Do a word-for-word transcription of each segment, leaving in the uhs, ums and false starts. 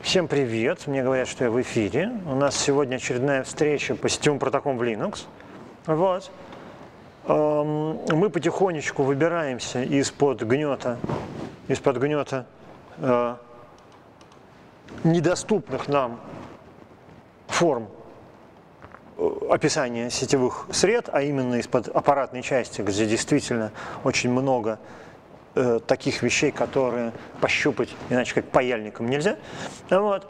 Всем привет! Мне говорят, что я в эфире. У нас сегодня очередная встреча по сетевым протоколам в Linux. Вот. Мы потихонечку выбираемся из-под гнета, из-под гнета э, недоступных нам форм описания сетевых сред, а именно из-под аппаратной части, где действительно очень много э, таких вещей, которые пощупать, иначе как паяльником нельзя. Вот.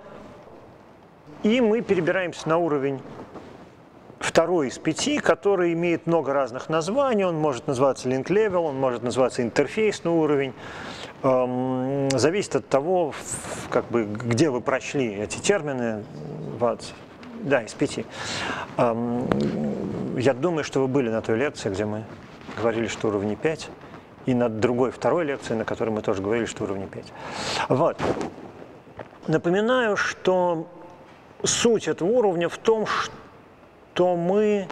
И мы перебираемся на уровень второй из пяти, который имеет много разных названий. Он может называться link level, он может называться интерфейсный уровень. Эм, зависит от того, как бы, где вы прочли эти термины. Вот. Да, из пяти. Эм, я думаю, что вы были на той лекции, где мы говорили, что уровни пять, и на другой, второй лекции, на которой мы тоже говорили, что уровни пять. Вот. Напоминаю, что суть этого уровня в том, что мы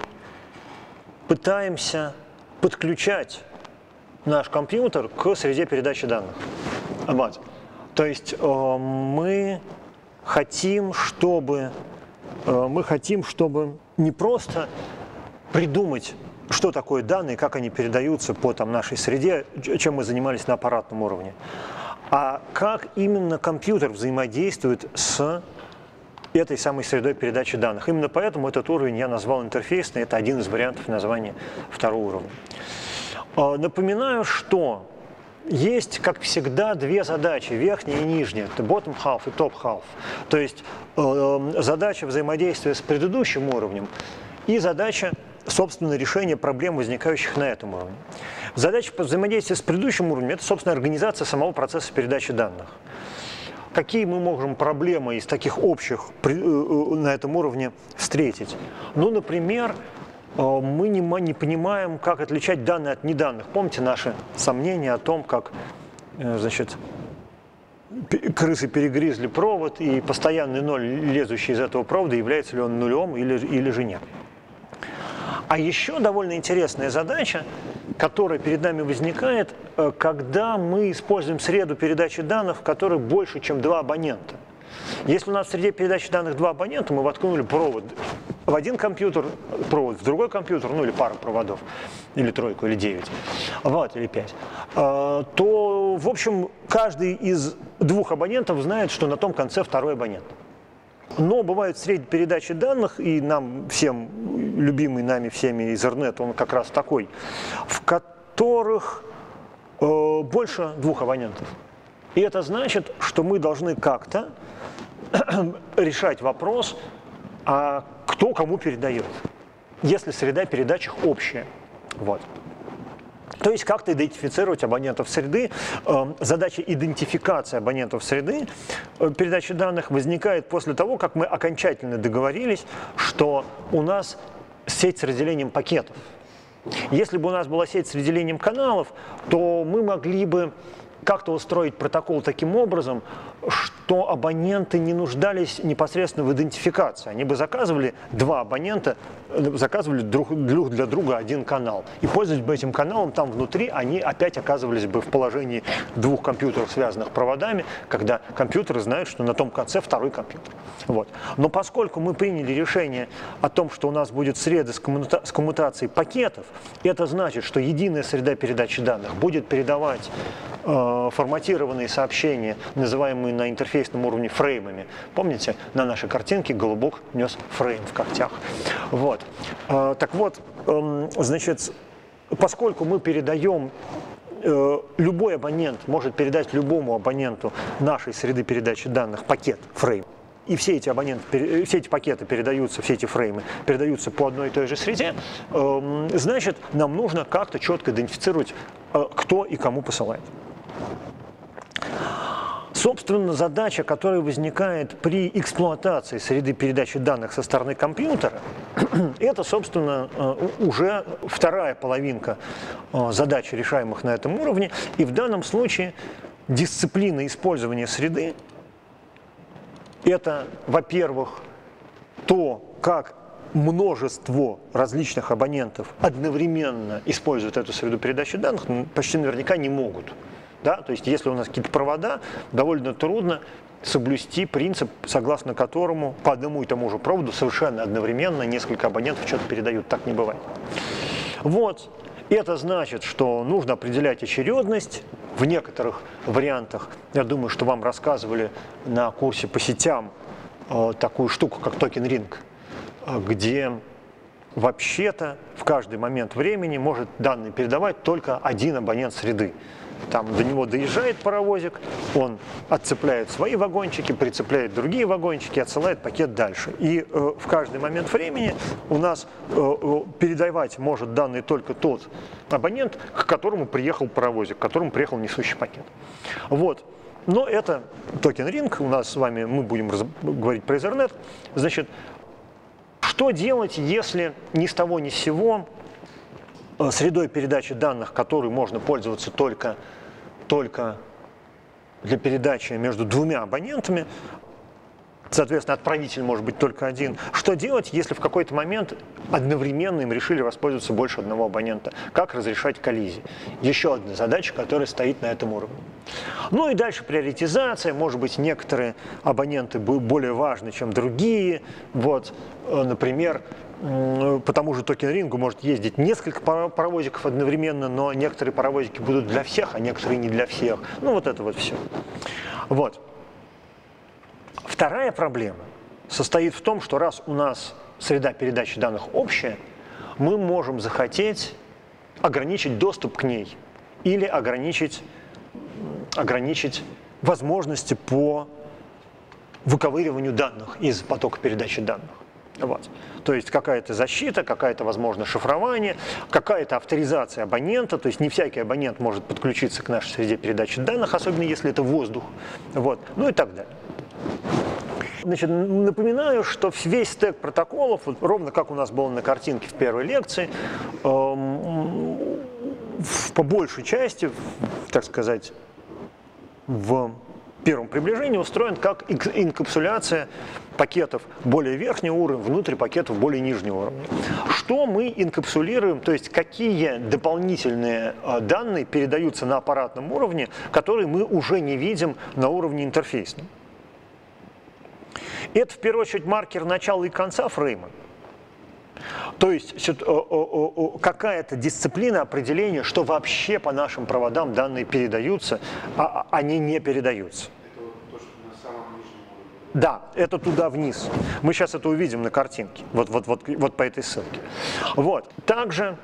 пытаемся подключать наш компьютер к среде передачи данных. Вот. То есть э, мы хотим, чтобы Мы хотим, чтобы не просто придумать, что такое данные, как они передаются по там, нашей среде, чем мы занимались на аппаратном уровне, а как именно компьютер взаимодействует с этой самой средой передачи данных. Именно поэтому этот уровень я назвал интерфейсный, это один из вариантов названия второго уровня. Напоминаю, что есть, как всегда, две задачи, верхняя и нижняя, это bottom half и top half. То есть э, задача взаимодействия с предыдущим уровнем и задача, собственно, решения проблем, возникающих на этом уровне. Задача взаимодействия с предыдущим уровнем – это, собственно, организация самого процесса передачи данных. Какие мы можем проблемы из таких общих при, э, на этом уровне встретить? Ну, например, мы не, не понимаем, как отличать данные от неданных. Помните наши сомнения о том, как, значит, крысы перегрызли провод, и постоянный ноль, лезущий из этого провода, является ли он нулем или, или же нет. А еще довольно интересная задача, которая перед нами возникает, когда мы используем среду передачи данных, в которой больше, чем два абонента. Если у нас в среде передачи данных два абонента, мы воткнули провод в один компьютер, провод в другой компьютер, ну или пару проводов, или тройку, или девять, вот, или пять, то, в общем, каждый из двух абонентов знает, что на том конце второй абонент. Но бывают среди передачи данных, и нам всем, любимый нами всеми Ethernet, он как раз такой, в которых э, больше двух абонентов. И это значит, что мы должны как-то решать вопрос, а кто кому передает, если среда передач их общая. Вот. То есть как-то идентифицировать абонентов среды. Задача идентификации абонентов среды передачи данных возникает после того, как мы окончательно договорились, что у нас сеть с разделением пакетов. Если бы у нас была сеть с разделением каналов, то мы могли бы как-то устроить протокол таким образом, что абоненты не нуждались непосредственно в идентификации. Они бы заказывали два абонента, заказывали друг, друг для друга один канал. И пользуясь бы этим каналом, там внутри они опять оказывались бы в положении двух компьютеров, связанных проводами, когда компьютеры знают, что на том конце второй компьютер. Вот. Но поскольку мы приняли решение о том, что у нас будет среда с, коммута с коммутацией пакетов, это значит, что единая среда передачи данных будет передавать э, форматированные сообщения, называемые на интерфейсном уровне фреймами. Помните, на нашей картинке голубок нес фрейм в когтях. Вот. Э, так вот, э, значит, поскольку мы передаем, э, любой абонент может передать любому абоненту нашей среды передачи данных пакет фрейм, и все эти абоненты, все эти пакеты передаются, все эти фреймы передаются по одной и той же среде, э, значит, нам нужно как-то четко идентифицировать, э, кто и кому посылает. Собственно, задача, которая возникает при эксплуатации среды передачи данных со стороны компьютера, это, собственно, уже вторая половинка задач, решаемых на этом уровне. И в данном случае дисциплина использования среды – это, во-первых, то, как множество различных абонентов одновременно используют эту среду передачи данных, почти наверняка не могут. Да? То есть если у нас какие-то провода, довольно трудно соблюсти принцип, согласно которому по одному и тому же проводу совершенно одновременно несколько абонентов что-то передают. Так не бывает. Вот. Это значит, что нужно определять очередность. В некоторых вариантах, я думаю, что вам рассказывали на курсе по сетям э, такую штуку, как токен-ринг, э, где вообще-то в каждый момент времени может данные передавать только один абонент среды. Там до него доезжает паровозик, он отцепляет свои вагончики, прицепляет другие вагончики, отсылает пакет дальше. И э, в каждый момент времени у нас э, передавать может данные только тот абонент, к которому приехал паровозик, к которому приехал несущий пакет. Вот. Но это токен-ринг, у нас с вами, мы будем раз, говорить про Ethernet. Значит, что делать, если ни с того ни с сего средой передачи данных, которой можно пользоваться только, только для передачи между двумя абонентами, соответственно, отправитель может быть только один. Что делать, если в какой-то момент одновременно им решили воспользоваться больше одного абонента? Как разрешать коллизии? Еще одна задача, которая стоит на этом уровне. Ну и дальше приоритизация. Может быть, некоторые абоненты более важны, чем другие. Вот, например, по тому же токен-рингу может ездить несколько паровозиков одновременно, но некоторые паровозики будут для всех, а некоторые не для всех. Ну вот это вот все. Вот. Вторая проблема состоит в том, что раз у нас среда передачи данных общая, мы можем захотеть ограничить доступ к ней или ограничить, ограничить возможности по выковыриванию данных из потока передачи данных. Вот. То есть какая-то защита, какая-то, возможно, шифрование, какая-то авторизация абонента, то есть не всякий абонент может подключиться к нашей среде передачи данных, особенно если это воздух, вот. Ну и так далее. Значит, напоминаю, что весь стек протоколов, вот ровно как у нас было на картинке в первой лекции, эм, в, по большей части, в, так сказать, в первом приближении устроен как инкапсуляция пакетов более верхнего уровня внутрь пакетов более нижнего уровня. Что мы инкапсулируем, то есть какие дополнительные данные передаются на аппаратном уровне, которые мы уже не видим на уровне интерфейсном. Это в первую очередь маркер начала и конца фрейма. То есть какая-то дисциплина определения, что вообще по нашим проводам данные передаются, а они не передаются. Это вот то, что на самом нижнем уровне. Да, это туда вниз. Мы сейчас это увидим на картинке, вот, вот, вот, вот по этой ссылке. Вот. Также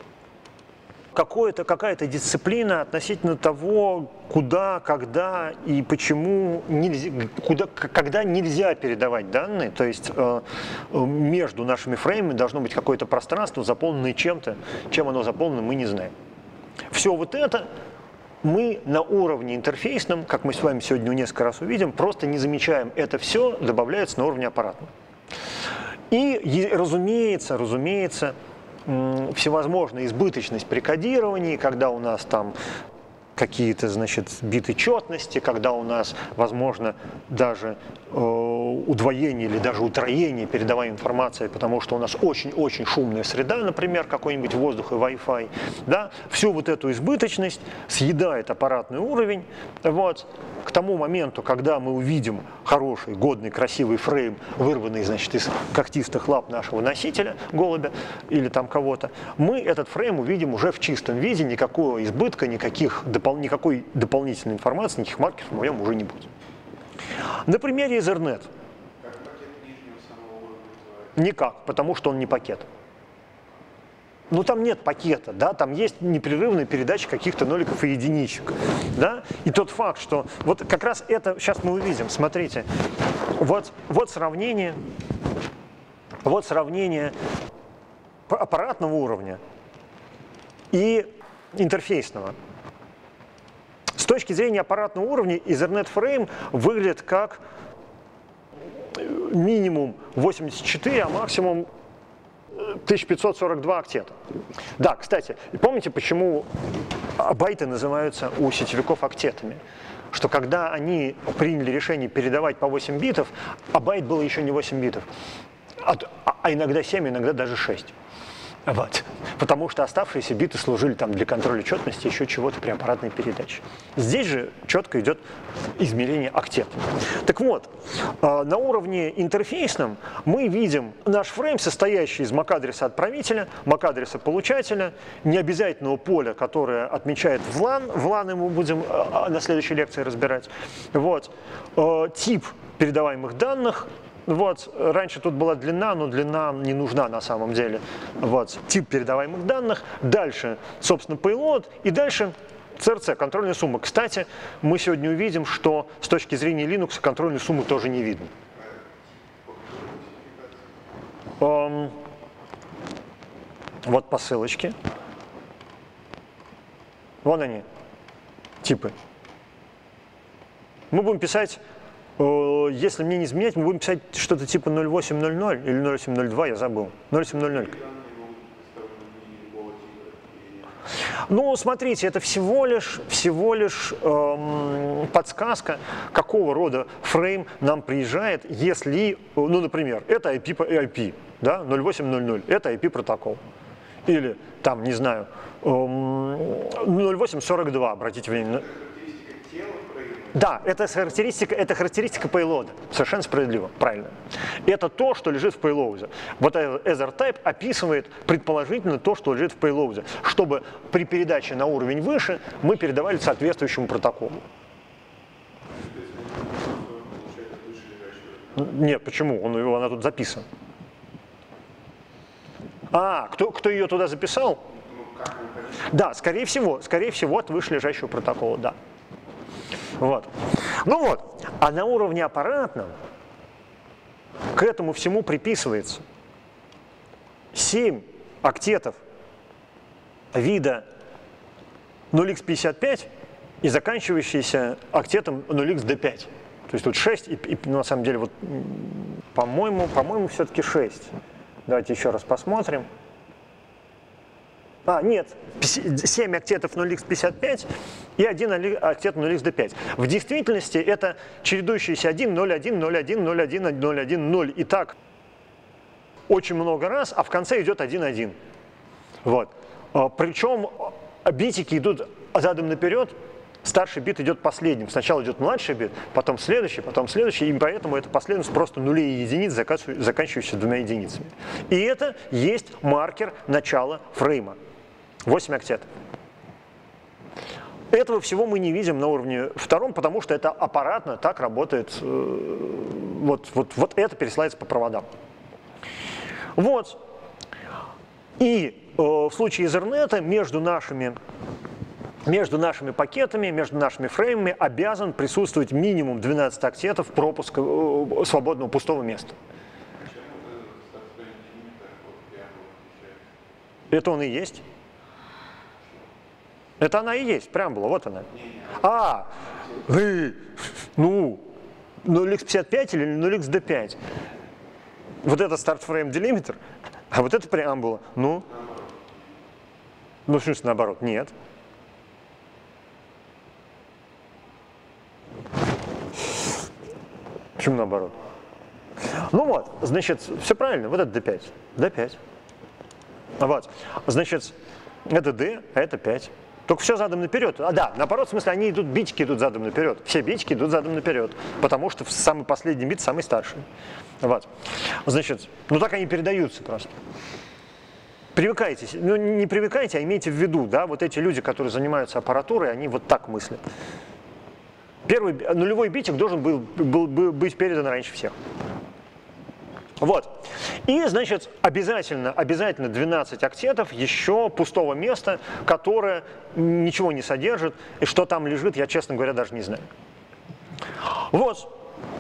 какая-то дисциплина относительно того, куда, когда и почему нельзя, куда, когда нельзя передавать данные, то есть э, между нашими фреймами должно быть какое-то пространство, заполненное чем-то, чем оно заполнено, мы не знаем. Все вот это мы на уровне интерфейсном, как мы с вами сегодня несколько раз увидим, просто не замечаем. Это все добавляется на уровне аппаратного. И, разумеется, разумеется, всевозможная избыточность при кодировании, когда у нас там какие-то, значит, биты четности, когда у нас, возможно, даже э, удвоение или даже утроение передаваемой информации, потому что у нас очень-очень шумная среда, например, какой-нибудь воздух и Wi-Fi, да, всю вот эту избыточность съедает аппаратный уровень. Вот. К тому моменту, когда мы увидим хороший, годный, красивый фрейм, вырванный, значит, из когтистых лап нашего носителя, голубя или там кого-то, мы этот фрейм увидим уже в чистом виде, никакого избытка, никаких допол- никакой дополнительной информации, никаких маркеров в нем уже не будет. На примере Ethernet. Как пакет нижнего самого уровня называется? Никак, потому что он не пакет. Ну, там нет пакета, да, там есть непрерывная передача каких-то ноликов и единичек, да, и тот факт, что вот как раз это, сейчас мы увидим, смотрите, вот, вот сравнение, вот сравнение аппаратного уровня и интерфейсного. С точки зрения аппаратного уровня Ethernet Frame выглядит как минимум восемьдесят четыре, а максимум тысяча пятьсот сорок два октета. Да, кстати, помните, почему байты называются у сетевиков октетами? Что когда они приняли решение передавать по восемь битов, а байт было еще не восемь битов, а, а иногда семь, иногда даже шесть. Вот. Потому что оставшиеся биты служили там для контроля четности, еще чего-то при аппаратной передаче. Здесь же четко идет измерение октет. Так вот, на уровне интерфейсном мы видим наш фрейм, состоящий из MAC-адреса отправителя, MAC-адреса получателя, необязательного поля, которое отмечает в лан, в лан мы будем на следующей лекции разбирать. Вот. Тип передаваемых данных. Вот, раньше тут была длина, но длина не нужна на самом деле. Вот, тип передаваемых данных, дальше, собственно, payload, и дальше си эр си, контрольная сумма. Кстати, мы сегодня увидим, что с точки зрения Linux контрольной суммы тоже не видно. Um, вот по ссылочке. Вон они, типы. Мы будем писать... Если мне не изменять, мы будем писать что-то типа ноль восемь ноль ноль или ноль восемь ноль два, я забыл. ноль восемь ноль ноль. Ну, смотрите, это всего лишь, всего лишь эм, подсказка, какого рода фрейм нам приезжает, если, ну, например, это ай пи, ай пи, да, ноль восемь ноль ноль, это ай пи протокол. Или, там, не знаю, эм, ноль восемь сорок два, обратите внимание. Да, это характеристика, это характеристика payload. Совершенно справедливо, правильно. Это то, что лежит в payload. Вот этот EtherType описывает предположительно то, что лежит в payload, чтобы при передаче на уровень выше мы передавали соответствующему протоколу. Нет, почему? Он, она тут записана. А, кто, кто ее туда записал? Да, скорее всего, скорее всего от вышележащего протокола, да. Вот. Ну вот, а на уровне аппаратном к этому всему приписывается семь октетов вида ноль икс пятьдесят пять и заканчивающийся октетом ноль икс ди пять. То есть тут шесть, и, и на самом деле, вот, по-моему, по-моему, все-таки шесть. Давайте еще раз посмотрим. А, нет, семь октетов ноль икс пятьдесят пять и один октет ноль икс ди пять. В действительности это чередующиеся один, ноль, один, ноль, один, ноль, один, ноль, один, ноль. И так очень много раз, а в конце идет один, один. Вот. Причем битики идут задом наперед, старший бит идет последним. Сначала идет младший бит, потом следующий, потом следующий, и поэтому эта последовательность просто нулей и единиц, заканчивающаяся двумя единицами. И это есть маркер начала фрейма. восемь октетов. Этого всего мы не видим на уровне втором, потому что это аппаратно так работает. Вот, вот, вот это пересылается по проводам. Вот. И э, в случае Ethernet между нашими, между нашими пакетами, между нашими фреймами обязан присутствовать минимум двенадцать октетов пропуска э, свободного пустого места. Это он и есть. Это она и есть, преамбула, вот она. А, э, ну, ноль икс пятьдесят пять или ноль икс ди пять. Вот это start frame delimiter, а вот это преамбула. Ну, ну, в смысле наоборот? Нет. Почему наоборот? Ну вот, значит, все правильно, вот это ди пять. ди пять. Вот, значит, это D, а это пять. Только все задом наперед. А да, наоборот, в смысле, они идут, битики идут задом наперед. Все битики идут задом наперед, потому что самый последний бит самый старший. Вот. Значит, ну так они передаются просто. Привыкайте, ну не привыкайте, а имейте в виду, да, вот эти люди, которые занимаются аппаратурой, они вот так мыслят. Первый нулевой битик должен был, был, был быть передан раньше всех. Вот. И, значит, обязательно, обязательно двенадцать октетов еще пустого места, которое ничего не содержит, и что там лежит, я, честно говоря, даже не знаю. Вот.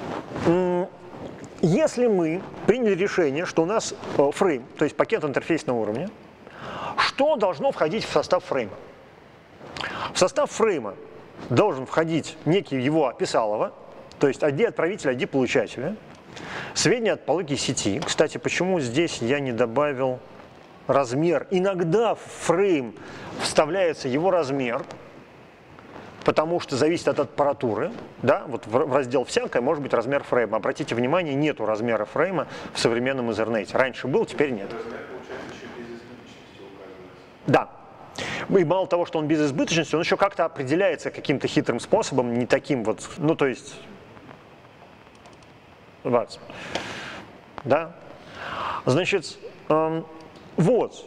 Если мы приняли решение, что у нас фрейм, то есть пакет интерфейсного уровня, что должно входить в состав фрейма? В состав фрейма должен входить некий его описалово, то есть ай ди отправителя, ай ди получателя, сведения от пологи сети. Кстати, почему здесь я не добавил размер? Иногда в фрейм вставляется его размер, потому что зависит от аппаратуры. Да? Вот в раздел «Всякое» может быть размер фрейма. Обратите внимание, нету размера фрейма в современном Ethernet. Раньше был, теперь нет. Да. И мало того, что он без избыточности, он еще как-то определяется каким-то хитрым способом, не таким вот, ну то есть, вот. Да. Значит, эм, вот.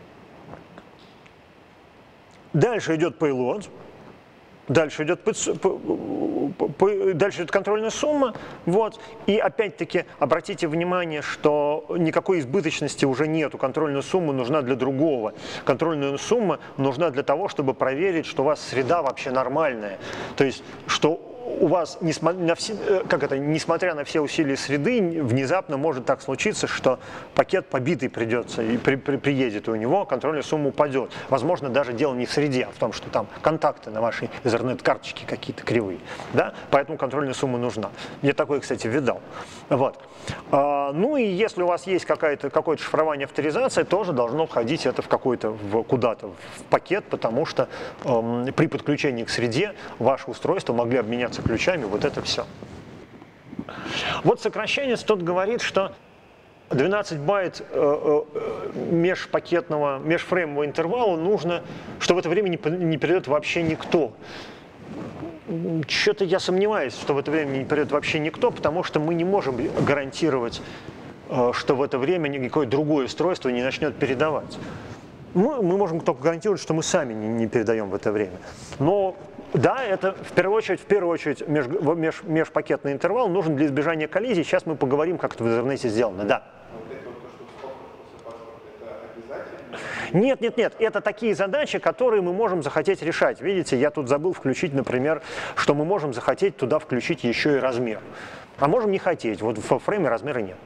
Дальше идет payload. Дальше идет, дальше идет контрольная сумма. Вот. И опять-таки обратите внимание, что никакой избыточности уже нету. Контрольная сумма нужна для другого. Контрольная сумма нужна для того, чтобы проверить, что у вас среда вообще нормальная. То есть, что у вас, несмотря на все, как это, несмотря на все усилия среды, внезапно может так случиться, что пакет побитый придется и при, при, приедет, и у него контрольная сумма упадет. Возможно, даже дело не в среде, а в том, что там контакты на вашей Ethernet-карточке какие-то кривые. Да? Поэтому контрольная сумма нужна. Я такое, кстати, видал. Вот. А, ну и если у вас есть какое-то какое-то шифрование, авторизация, тоже должно входить это в какой-то, в, куда-то в пакет, потому что эм, при подключении к среде ваше устройство могли обменяться ключами, вот это все. Вот сокращенец тут говорит, что двенадцать байт э, э, межпакетного, межфреймового интервала нужно, что в это время не, не придет вообще никто. Что-то я сомневаюсь, что в это время не придет вообще никто, потому что мы не можем гарантировать, э, что в это время никакое другое устройство не начнет передавать. Мы, мы можем только гарантировать, что мы сами не, не передаем в это время. Но да, это в первую очередь, в первую очередь меж, меж, межпакетный интервал нужен для избежания коллизий. Сейчас мы поговорим, как это в интернете сделано. Да. Нет, нет, нет, это такие задачи, которые мы можем захотеть решать. Видите, я тут забыл включить, например, что мы можем захотеть туда включить еще и размер. А можем не хотеть, вот в фрейме размера нет.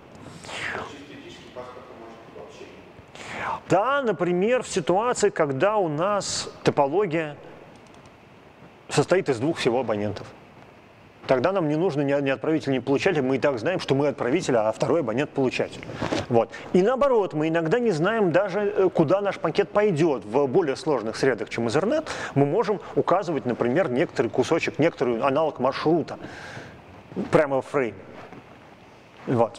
Да, например, в ситуации, когда у нас топология состоит из двух всего абонентов. Тогда нам не нужно ни отправитель, ни получатель, мы и так знаем, что мы отправитель, а второй абонент получатель. Вот. И наоборот, мы иногда не знаем даже, куда наш пакет пойдет. В более сложных средах, чем Ethernet, мы можем указывать, например, некоторый кусочек, некоторый аналог маршрута прямо в фрейме. Вот.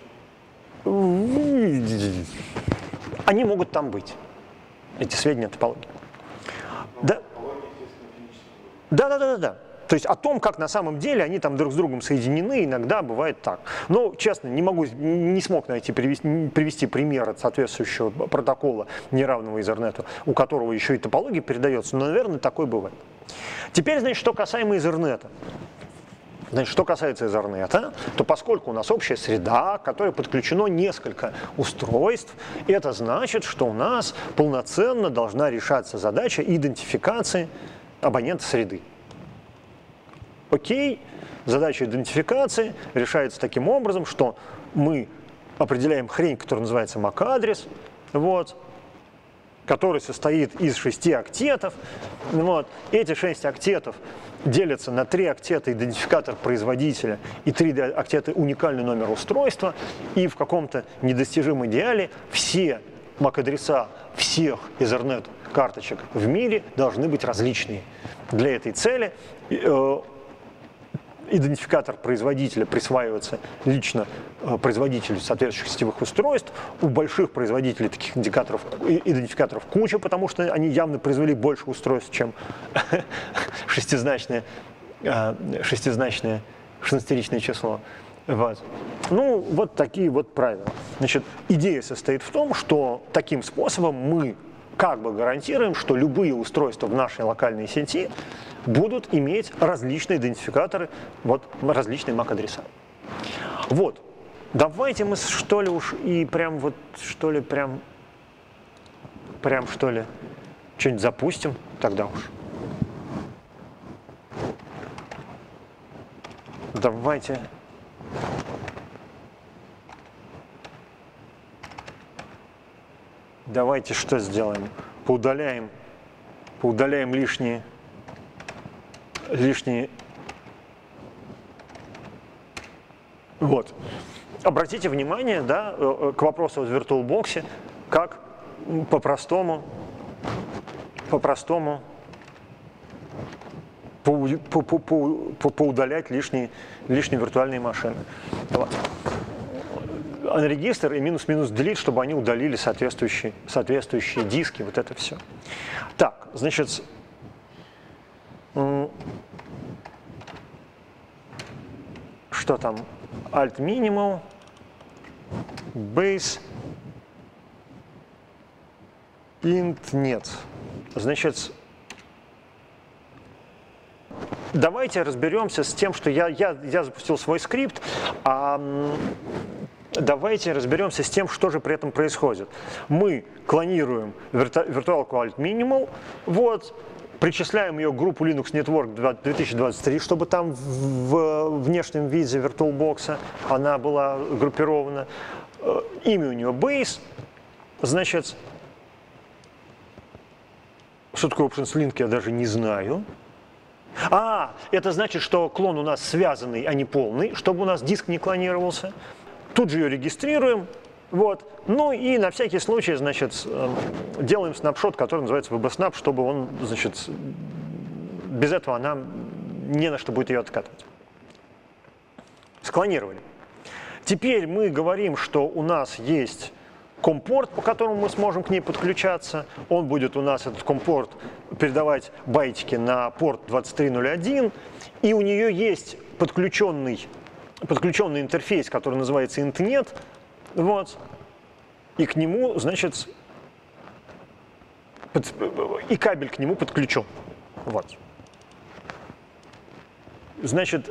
Они могут там быть, эти сведения о топологии. Да. Да, да, да, да, да. То есть о том, как на самом деле они там друг с другом соединены, иногда бывает так. Но, честно, не могу, не смог найти, привести, привести пример от соответствующего протокола, неравного Ethernet, у которого еще и топология передается, но, наверное, такое бывает. Теперь, значит, что касаемо Ethernet. Значит, что касается Ethernet, то поскольку у нас общая среда, к которой подключено несколько устройств, это значит, что у нас полноценно должна решаться задача идентификации абонента среды. Окей, задача идентификации решается таким образом, что мы определяем хрень, которая называется эм эй си-адрес, вот, который состоит из шести октетов. Вот. Эти шесть октетов делятся на три октета идентификатор производителя и три октета уникальный номер устройства. И в каком-то недостижимом идеале все эм эй си-адреса всех Ethernet карточек в мире должны быть различные. Для этой цели э, идентификатор производителя присваивается лично э, производителю соответствующих сетевых устройств. У больших производителей таких индикаторов, идентификаторов куча, потому что они явно произвели больше устройств, чем шестизначное, э, шестизначное шестнадцатеричное число. Вот. Ну, вот такие вот правила. Значит, идея состоит в том, что таким способом мы как бы гарантируем, что любые устройства в нашей локальной сети будут иметь различные идентификаторы, вот различные эм эй си-адреса. Вот. Давайте мы что ли уж и прям вот что ли прям, прям что ли что-нибудь запустим тогда уж. Давайте. Давайте что сделаем? Поудаляем, поудаляем лишние, лишние. Вот. Обратите внимание, да, к вопросу о VirtualBox, как по-простому, по-простому по, по, по, по, поудалять лишние, лишние виртуальные машины. Вот. unregister и минус-минус delete, чтобы они удалили соответствующие, соответствующие диски, вот это все. Так, значит, что там? Alt minimal, base, int нет. Значит, давайте разберемся с тем, что я, я, я запустил свой скрипт, а давайте разберемся с тем, что же при этом происходит. Мы клонируем виртуалку alt minimal, вот, причисляем ее к группу Linux Network две тысячи двадцать три, чтобы там в внешнем виде VirtualBox она была группирована. Имя у нее Base, значит, что такое Options Link, я даже не знаю. А, это значит, что клон у нас связанный, а не полный, чтобы у нас диск не клонировался. Тут же ее регистрируем. Вот. Ну и на всякий случай, значит, делаем снапшот, который называется VBSnap, чтобы он, значит, без этого она не на что будет ее откатывать. Склонировали. Теперь мы говорим, что у нас есть компорт, по которому мы сможем к ней подключаться. Он будет у нас, этот компорт, передавать байтики на порт двадцать три ноль один. И у нее есть подключенный, подключенный интерфейс, который называется intnet. Вот. И к нему, значит, под, и кабель к нему подключен. Вот. Значит,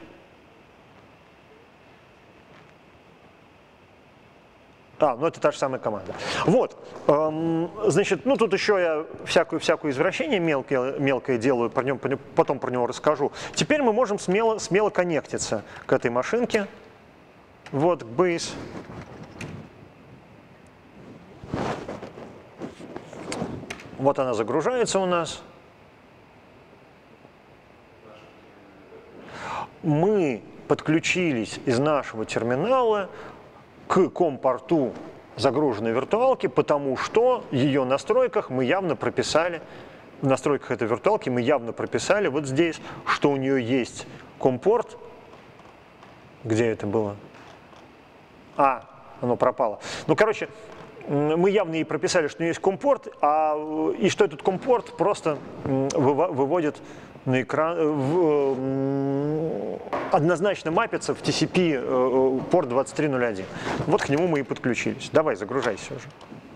а, ну это та же самая команда. Вот, эм, значит, ну тут еще я всякую, всякую извращение мелкое, мелкое делаю, про него, потом про него расскажу. Теперь мы можем смело, смело коннектиться к этой машинке. Вот, к Base. Вот она загружается у нас. Мы подключились из нашего терминала к ком-порту загруженной виртуалки, потому что в ее настройках мы явно прописали, в настройках этой виртуалки мы явно прописали вот здесь, что у нее есть ком-порт. Где это было? А, оно пропало. Ну, короче, мы явно ей прописали, что у нее есть компорт, а, и что этот компорт просто выводит на экран, в, однозначно мапится в ти си пи порт двадцать три ноль один. Вот к нему мы и подключились. Давай, загружайся уже.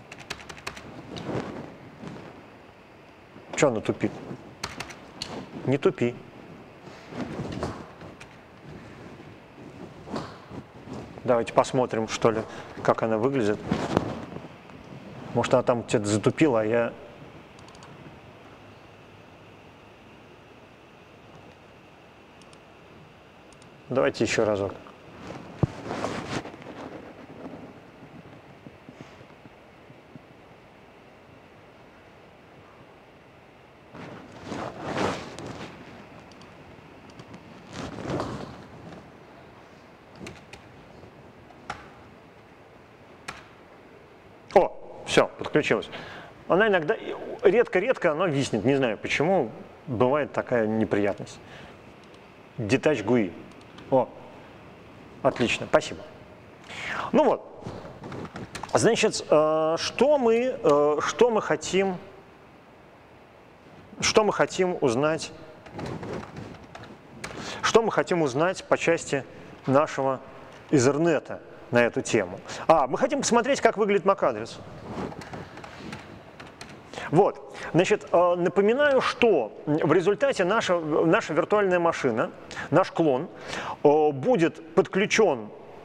Че она тупит? Не тупи. Давайте посмотрим, что ли, как она выглядит. Может, она там где-то затупила, а я... Давайте еще разок. О, все, подключилась. Она иногда, редко-редко она виснет, не знаю почему, бывает такая неприятность. Detach джи ю ай. О, отлично, спасибо. Ну вот, значит, что мы, что мы хотим, что мы хотим узнать, что мы хотим узнать по части нашего Ethernet на эту тему? А, мы хотим посмотреть, как выглядит MAC-адрес. Вот, значит, напоминаю, что в результате наша, наша виртуальная машина, наш клон, будет подключен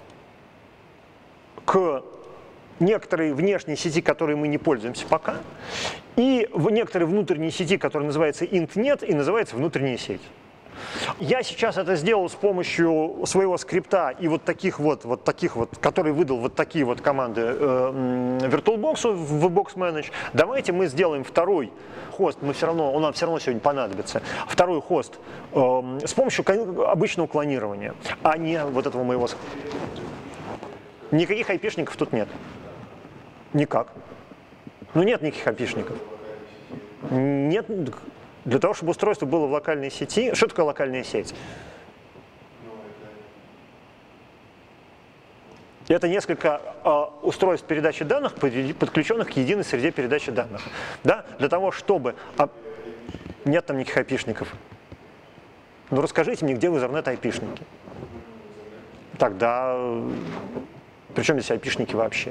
к некоторой внешней сети, которой мы не пользуемся пока, и в некоторой внутренней сети, которая называется intnet и называется внутренняя сеть. Я сейчас это сделал с помощью своего скрипта и вот таких вот, вот таких вот, который выдал вот такие вот команды э, VirtualBox в VBoxManage. Давайте мы сделаем второй хост, мы все равно, он нам все равно сегодня понадобится, второй хост э, с помощью обычного клонирования, а не вот этого моего. Никаких айпишников тут нет. Никак. Ну нет никаких айпишников. Нет. Для того, чтобы устройство было в локальной сети. Что такое локальная сеть? Это несколько э, устройств передачи данных, подключенных к единой среде передачи данных. Да? Для того, чтобы... А... Нет там никаких айпишников. Ну расскажите мне, где в Ethernet айпишники? Тогда... При чем здесь айпишники вообще?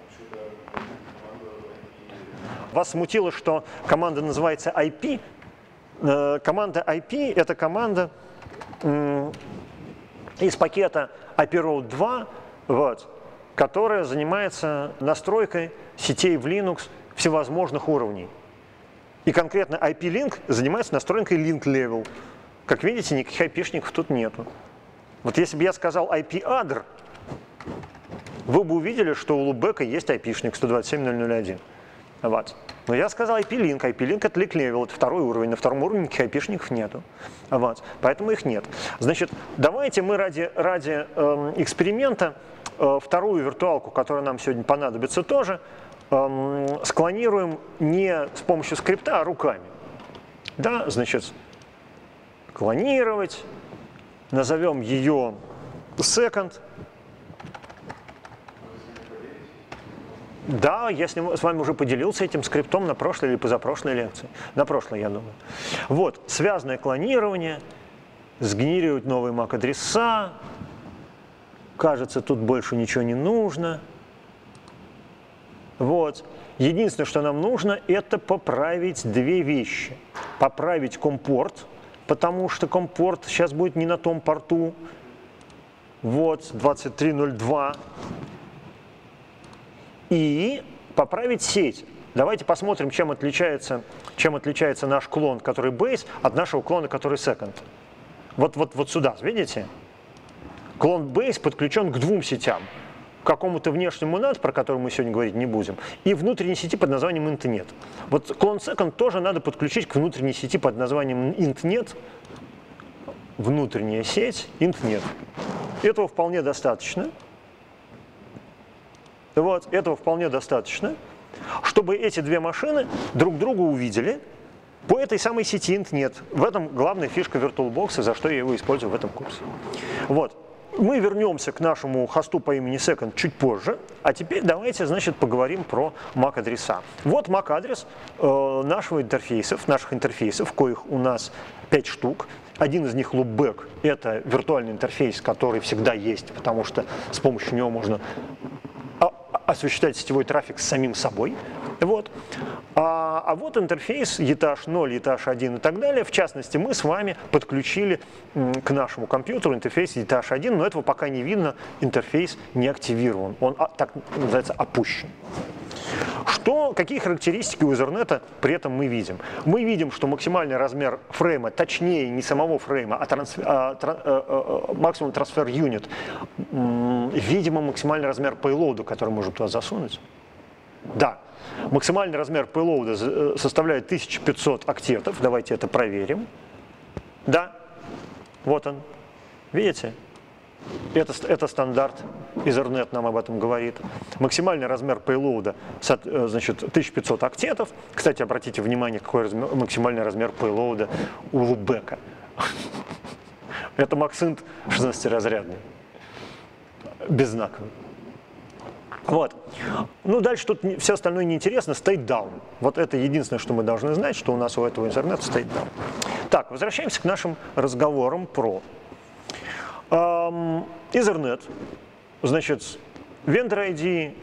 Вас смутило, что команда называется ай пи? Э, команда ай пи — это команда э, из пакета ай пи роут два, вот, которая занимается настройкой сетей в Linux всевозможных уровней. И конкретно ай пи-Link занимается настройкой link level. Как видите, никаких айпишников тут нету. Вот если бы я сказал ай пи-Adder, вы бы увидели, что у Loopback есть айпишник сто двадцать семь ноль ноль один. Вот. Но я сказал ай пи-Link. ай пи-Link — это link level, это второй уровень. На втором уровне никаких айпишников нету. Вот. Поэтому их нет. Значит, давайте мы ради, ради э, эксперимента э, вторую виртуалку, которая нам сегодня понадобится тоже, э, склонируем не с помощью скрипта, а руками. Да, значит, клонировать. Назовем ее second. Да, я с, ним, с вами уже поделился этим скриптом на прошлой или позапрошлой лекции. На прошлой, я думаю. Вот, связанное клонирование, сгенерировать новые мак-адреса. Кажется, тут больше ничего не нужно. Вот. Единственное, что нам нужно, это поправить две вещи. Поправить компорт, потому что компорт сейчас будет не на том порту. Вот, двадцать три ноль два. И поправить сеть. Давайте посмотрим, чем отличается, чем отличается наш клон, который base, от нашего клона, который second. Вот, вот, вот сюда, видите? Клон base подключен к двум сетям. К какому-то внешнему нет, про который мы сегодня говорить не будем, и внутренней сети под названием intnet. Вот клон second тоже надо подключить к внутренней сети под названием intnet. Внутренняя сеть intnet. Этого вполне достаточно. Вот, этого вполне достаточно, чтобы эти две машины друг друга увидели по этой самой сети intnet. В этом главная фишка VirtualBox, за что я его использую в этом курсе. Вот. Мы вернемся к нашему хосту по имени second чуть позже, а теперь давайте, значит, поговорим про мак-адреса. Вот мак-адрес э, нашего интерфейсов, наших интерфейсов, коих у нас пять штук. Один из них Loopback — это виртуальный интерфейс, который всегда есть, потому что с помощью него можно осуществлять сетевой трафик с самим собой. Вот. А, а вот интерфейс и ти эйч ноль, и ти эйч один и так далее. В частности, мы с вами подключили к нашему компьютеру интерфейс и ти эйч один, но этого пока не видно, интерфейс не активирован. Он, так называется, опущен. Что, какие характеристики у Ethernet при этом мы видим? Мы видим, что максимальный размер фрейма, точнее не самого фрейма, а, трансфер, а, тра, а, а максимум трансфер юнит, видимо, максимальный размер пейлоуда, который можно туда засунуть. Да, максимальный размер пейлоуда составляет тысяча пятьсот октетов. Давайте это проверим. Да, вот он. Видите? Это, это стандарт, Ethernet нам об этом говорит. Максимальный размер payload, значит, тысяча пятьсот октетов. Кстати, обратите внимание, какой размер, максимальный размер payload у Loopback. Это максинт шестнадцатиразрядный, беззнаковый. Вот. Ну, дальше тут все остальное неинтересно. State down. Вот это единственное, что мы должны знать, что у нас у этого интернета state down. Так, возвращаемся к нашим разговорам про Um, Ethernet, значит, vendor ай ди,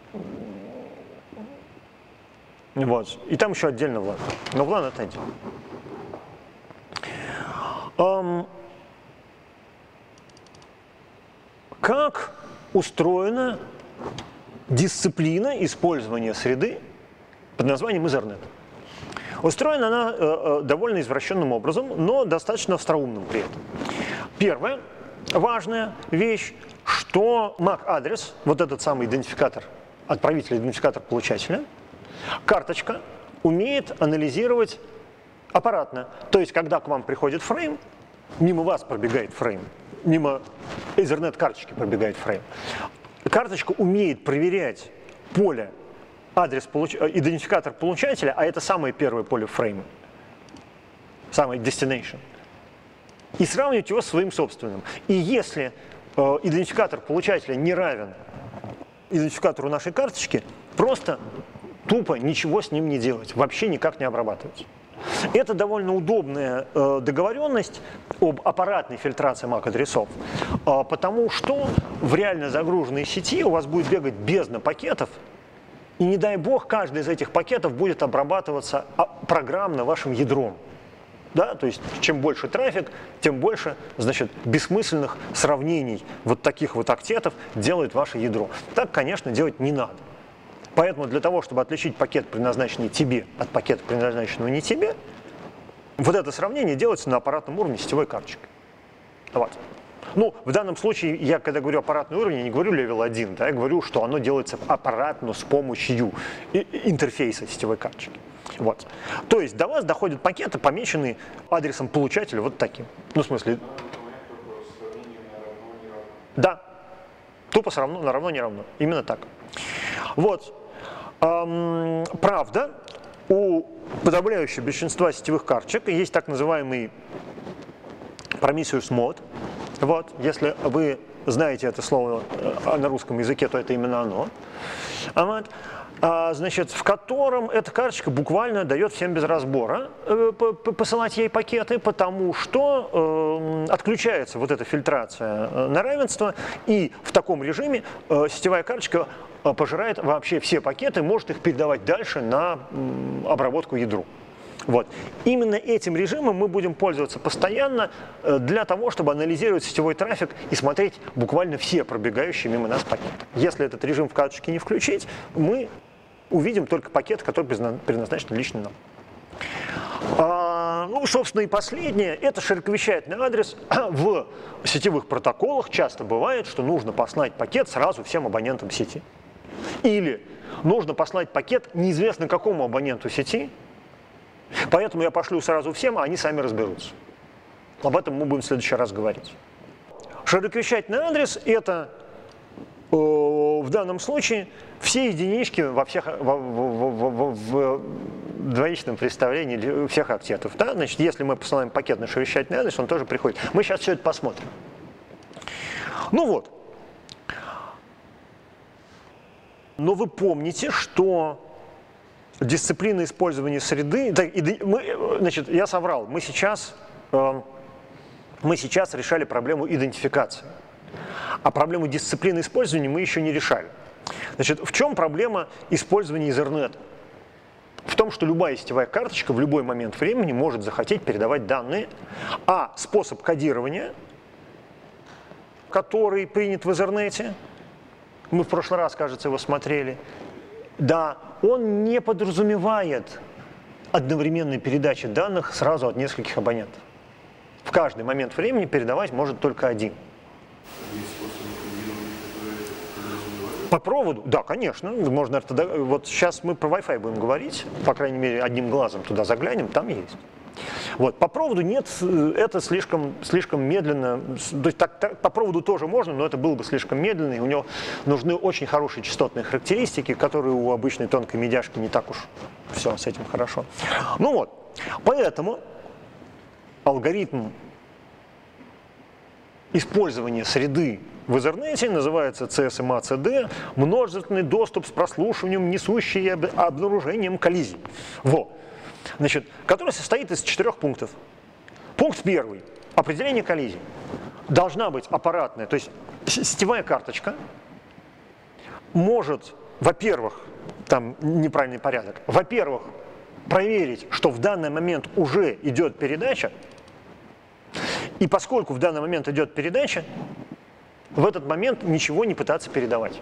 вот, и там еще отдельно влан, но влан это отдельно. Um, как устроена дисциплина использования среды под названием Ethernet? Устроена она э, э, довольно извращенным образом, но достаточно остроумным при этом. Первое. Важная вещь, что мак-адрес, вот этот самый идентификатор отправителя, идентификатор получателя, карточка умеет анализировать аппаратно. То есть, когда к вам приходит фрейм, мимо вас пробегает фрейм, мимо Ethernet карточки пробегает фрейм. Карточка умеет проверять поле, адрес, получ... идентификатор получателя, а это самое первое поле фрейма, самое destination, и сравнивать его с своим собственным. И если э, идентификатор получателя не равен идентификатору нашей карточки, просто тупо ничего с ним не делать, вообще никак не обрабатывать. Это довольно удобная э, договоренность об аппаратной фильтрации мак-адресов, э, потому что в реально загруженной сети у вас будет бегать бездна пакетов, и не дай бог каждый из этих пакетов будет обрабатываться программно вашим ядром. Да? То есть чем больше трафик, тем больше, значит, бессмысленных сравнений вот таких вот октетов делает ваше ядро. Так, конечно, делать не надо. Поэтому для того, чтобы отличить пакет, предназначенный тебе, от пакета, предназначенного не тебе, вот это сравнение делается на аппаратном уровне сетевой карточкой. Вот. Ну, в данном случае, я когда говорю аппаратный уровень, я не говорю левел один, да, я говорю, что оно делается аппаратно с помощью интерфейса сетевой карточки. Вот. То есть до вас доходят пакеты, помеченные адресом получателя вот таким. Ну, в смысле... Да. Тупо равно, на равно, не равно. Именно так. Вот. Эм, правда, у подавляющего большинства сетевых карточек есть так называемый Prometheus мод. Вот. Если вы знаете это слово на русском языке, то это именно оно. Вот. А, значит, в котором эта карточка буквально дает всем без разбора э, посылать ей пакеты, потому что э, отключается вот эта фильтрация э, на равенство, и в таком режиме э, сетевая карточка э, пожирает вообще все пакеты, может их передавать дальше на э, обработку ядру. Вот. Именно этим режимом мы будем пользоваться постоянно э, для того, чтобы анализировать сетевой трафик и смотреть буквально все пробегающие мимо нас пакеты. Если этот режим в карточке не включить, мы увидим только пакет, который предназначен лично нам. А, ну, собственно, и последнее. Это широковещательный адрес. В сетевых протоколах часто бывает, что нужно послать пакет сразу всем абонентам сети. Или нужно послать пакет неизвестно какому абоненту сети, поэтому я пошлю сразу всем, а они сами разберутся. Об этом мы будем в следующий раз говорить. Широковещательный адрес – это в данном случае все единички во всех, в, в, в, в, в двоичном представлении всех октетов. Да? Значит, если мы посылаем пакет на широковещательный адрес, он тоже приходит. Мы сейчас все это посмотрим. Ну вот. Но вы помните, что дисциплина использования среды... Так, мы, значит, я соврал. Мы сейчас, э, мы сейчас решали проблему идентификации. А проблему дисциплины использования мы еще не решали. Значит, в чем проблема использования Ethernet? В том, что любая сетевая карточка в любой момент времени может захотеть передавать данные, а способ кодирования, который принят в Ethernet, мы в прошлый раз, кажется, его смотрели, да, он не подразумевает одновременной передачи данных сразу от нескольких абонентов. В каждый момент времени передавать может только один. По проводу? Да, конечно. Можно тогда, вот сейчас мы про Wi-Fi будем говорить, по крайней мере, одним глазом туда заглянем, там есть. Вот. По проводу нет, это слишком, слишком медленно. То есть, так, так, по проводу тоже можно, но это было бы слишком медленно, и у него нужны очень хорошие частотные характеристики, которые у обычной тонкой медяшки не так уж все с этим хорошо. Ну вот, поэтому алгоритм использования среды в Ethernet называется си эс эм эй си ди, множественный доступ с прослушиванием, несущий и обнаружением коллизий. Вот. Значит, который состоит из четырех пунктов. Пункт первый. Определение коллизий. Должна быть аппаратная, то есть сетевая карточка может, во-первых, там неправильный порядок, во-первых, проверить, что в данный момент уже идет передача, и поскольку в данный момент идет передача, в этот момент ничего не пытаться передавать.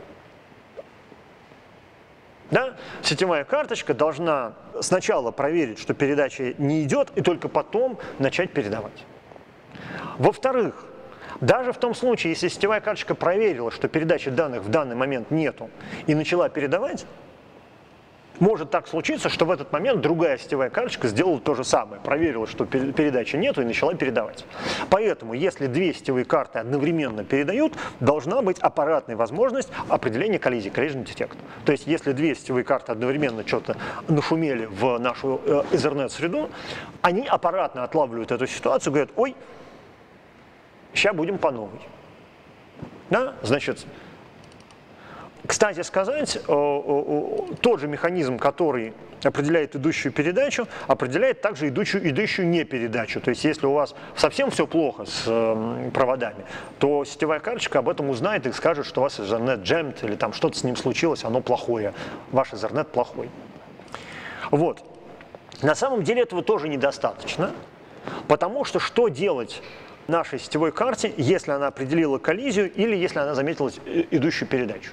Да? Сетевая карточка должна сначала проверить, что передача не идет, и только потом начать передавать. Во-вторых, даже в том случае, если сетевая карточка проверила, что передачи данных в данный момент нету, и начала передавать, может так случиться, что в этот момент другая сетевая карточка сделала то же самое, проверила, что передачи нету, и начала передавать. Поэтому, если две сетевые карты одновременно передают, должна быть аппаратная возможность определения коллизии, collision detect. То есть, если две сетевые карты одновременно что-то нашумели в нашу э, Ethernet-среду, они аппаратно отлавливают эту ситуацию, говорят: ой, сейчас будем по новой. Да? Значит, Кстати сказать, тот же механизм, который определяет идущую передачу, определяет также идущую, идущую непередачу. То есть если у вас совсем все плохо с проводами, то сетевая карточка об этом узнает и скажет, что у вас Ethernet jammed или там что-то с ним случилось, оно плохое, ваш Ethernet плохой. Вот. На самом деле этого тоже недостаточно, потому что что делать нашей сетевой карте, если она определила коллизию или если она заметила идущую передачу?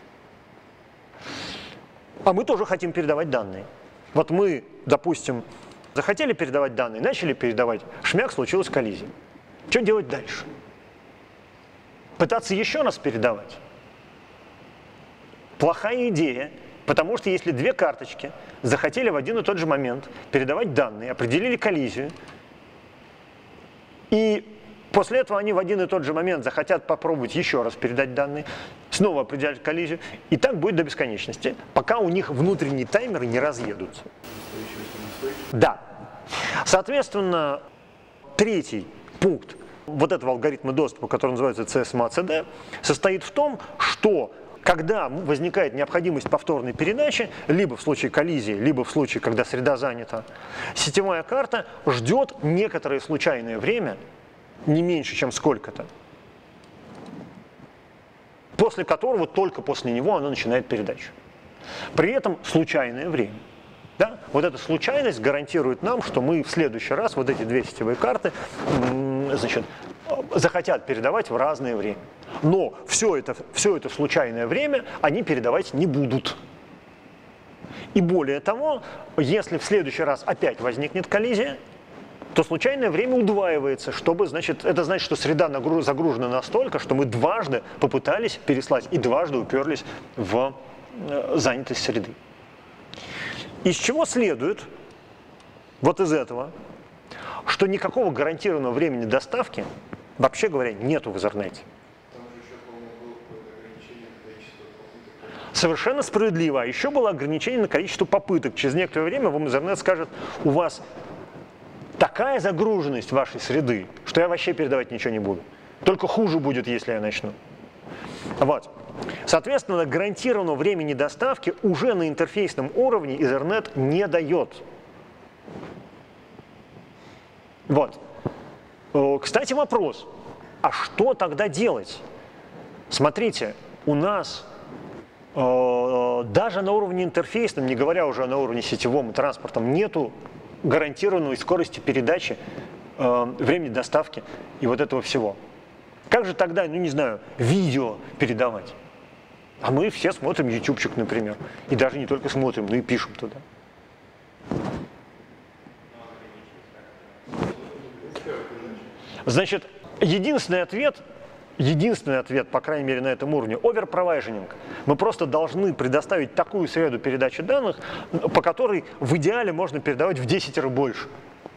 А мы тоже хотим передавать данные. Вот мы, допустим, захотели передавать данные, начали передавать, шмяк, случилась коллизия. Что делать дальше? Пытаться еще раз передавать? Плохая идея, потому что если две карточки захотели в один и тот же момент передавать данные, определили коллизию, и после этого они в один и тот же момент захотят попробовать еще раз передать данные, снова определять коллизию, и так будет до бесконечности, пока у них внутренние таймеры не разъедутся. Да. Соответственно, третий пункт вот этого алгоритма доступа, который называется си эс эм а си ди, состоит в том, что когда возникает необходимость повторной передачи, либо в случае коллизии, либо в случае, когда среда занята, сетевая карта ждет некоторое случайное время, не меньше, чем сколько-то, после которого только после него она начинает передачу. При этом случайное время. Да? Вот эта случайность гарантирует нам, что мы в следующий раз вот эти две сетевые карты значит, захотят передавать в разное время. Но все это, все это случайное время они передавать не будут. И более того, если в следующий раз опять возникнет коллизия, то случайное время удваивается, чтобы, значит, это значит, что среда загружена настолько, что мы дважды попытались переслать и дважды уперлись в занятость среды. Из чего следует, вот из этого, что никакого гарантированного времени доставки, вообще говоря, нету в Ethernet. Совершенно справедливо. А еще было ограничение на количество попыток. Через некоторое время вам Ethernet скажет, у вас такая загруженность вашей среды, что я вообще передавать ничего не буду. Только хуже будет, если я начну. Вот. Соответственно, гарантированного времени доставки уже на интерфейсном уровне Ethernet не дает. Вот. Кстати, вопрос. А что тогда делать? Смотрите, у нас э, даже на уровне интерфейсном, не говоря уже на уровне сетевом и транспортном, нету гарантированной скорости передачи, э, времени доставки и вот этого всего. Как же тогда, ну не знаю, видео передавать? А мы все смотрим ютубчик, например. И даже не только смотрим, но и пишем туда. Значит, единственный ответ, единственный ответ, по крайней мере, на этом уровне, оверпровайжинг. Мы просто должны предоставить такую среду передачи данных, по которой в идеале можно передавать в десять раз больше.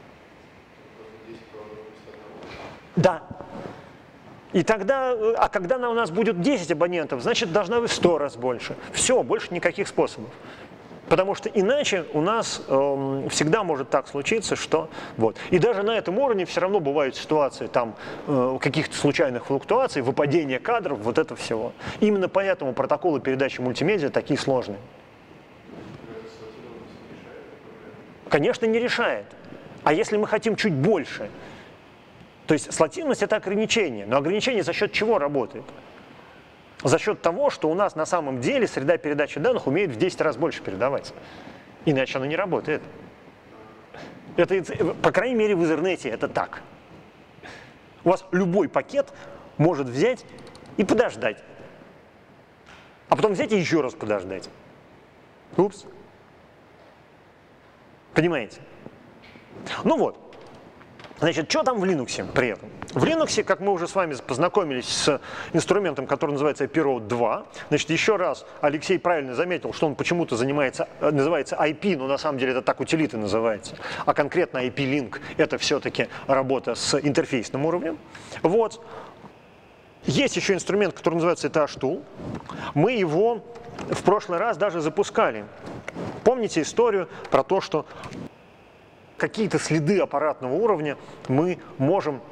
Да. И тогда, а когда у нас будет десять абонентов, значит, должна быть в сто раз больше. Все, больше никаких способов. Потому что иначе у нас э, всегда может так случиться, что… Вот. И даже на этом уровне все равно бывают ситуации там э, каких-то случайных флуктуаций, выпадения кадров, вот это всего. Именно поэтому протоколы передачи мультимедиа такие сложные. Конечно, не решает. А если мы хотим чуть больше… То есть слотивность – это ограничение. Но ограничение за счет чего работает? За счет того, что у нас на самом деле среда передачи данных умеет в десять раз больше передавать. Иначе она не работает. Это, по крайней мере, в Ethernet это так. У вас любой пакет может взять и подождать. А потом взять и еще раз подождать. Упс. Понимаете? Ну вот. Значит, что там в Linux при этом? В Linux, как мы уже с вами познакомились с инструментом, который называется ай пи роут два, значит, еще раз Алексей правильно заметил, что он почему-то занимается, называется ай пи, но на самом деле это так утилиты называется, а конкретно ай пи-линк – это все-таки работа с интерфейсным уровнем. Вот. Есть еще инструмент, который называется и ти эйч Tool. Мы его в прошлый раз даже запускали. Помните историю про то, что какие-то следы аппаратного уровня мы можем,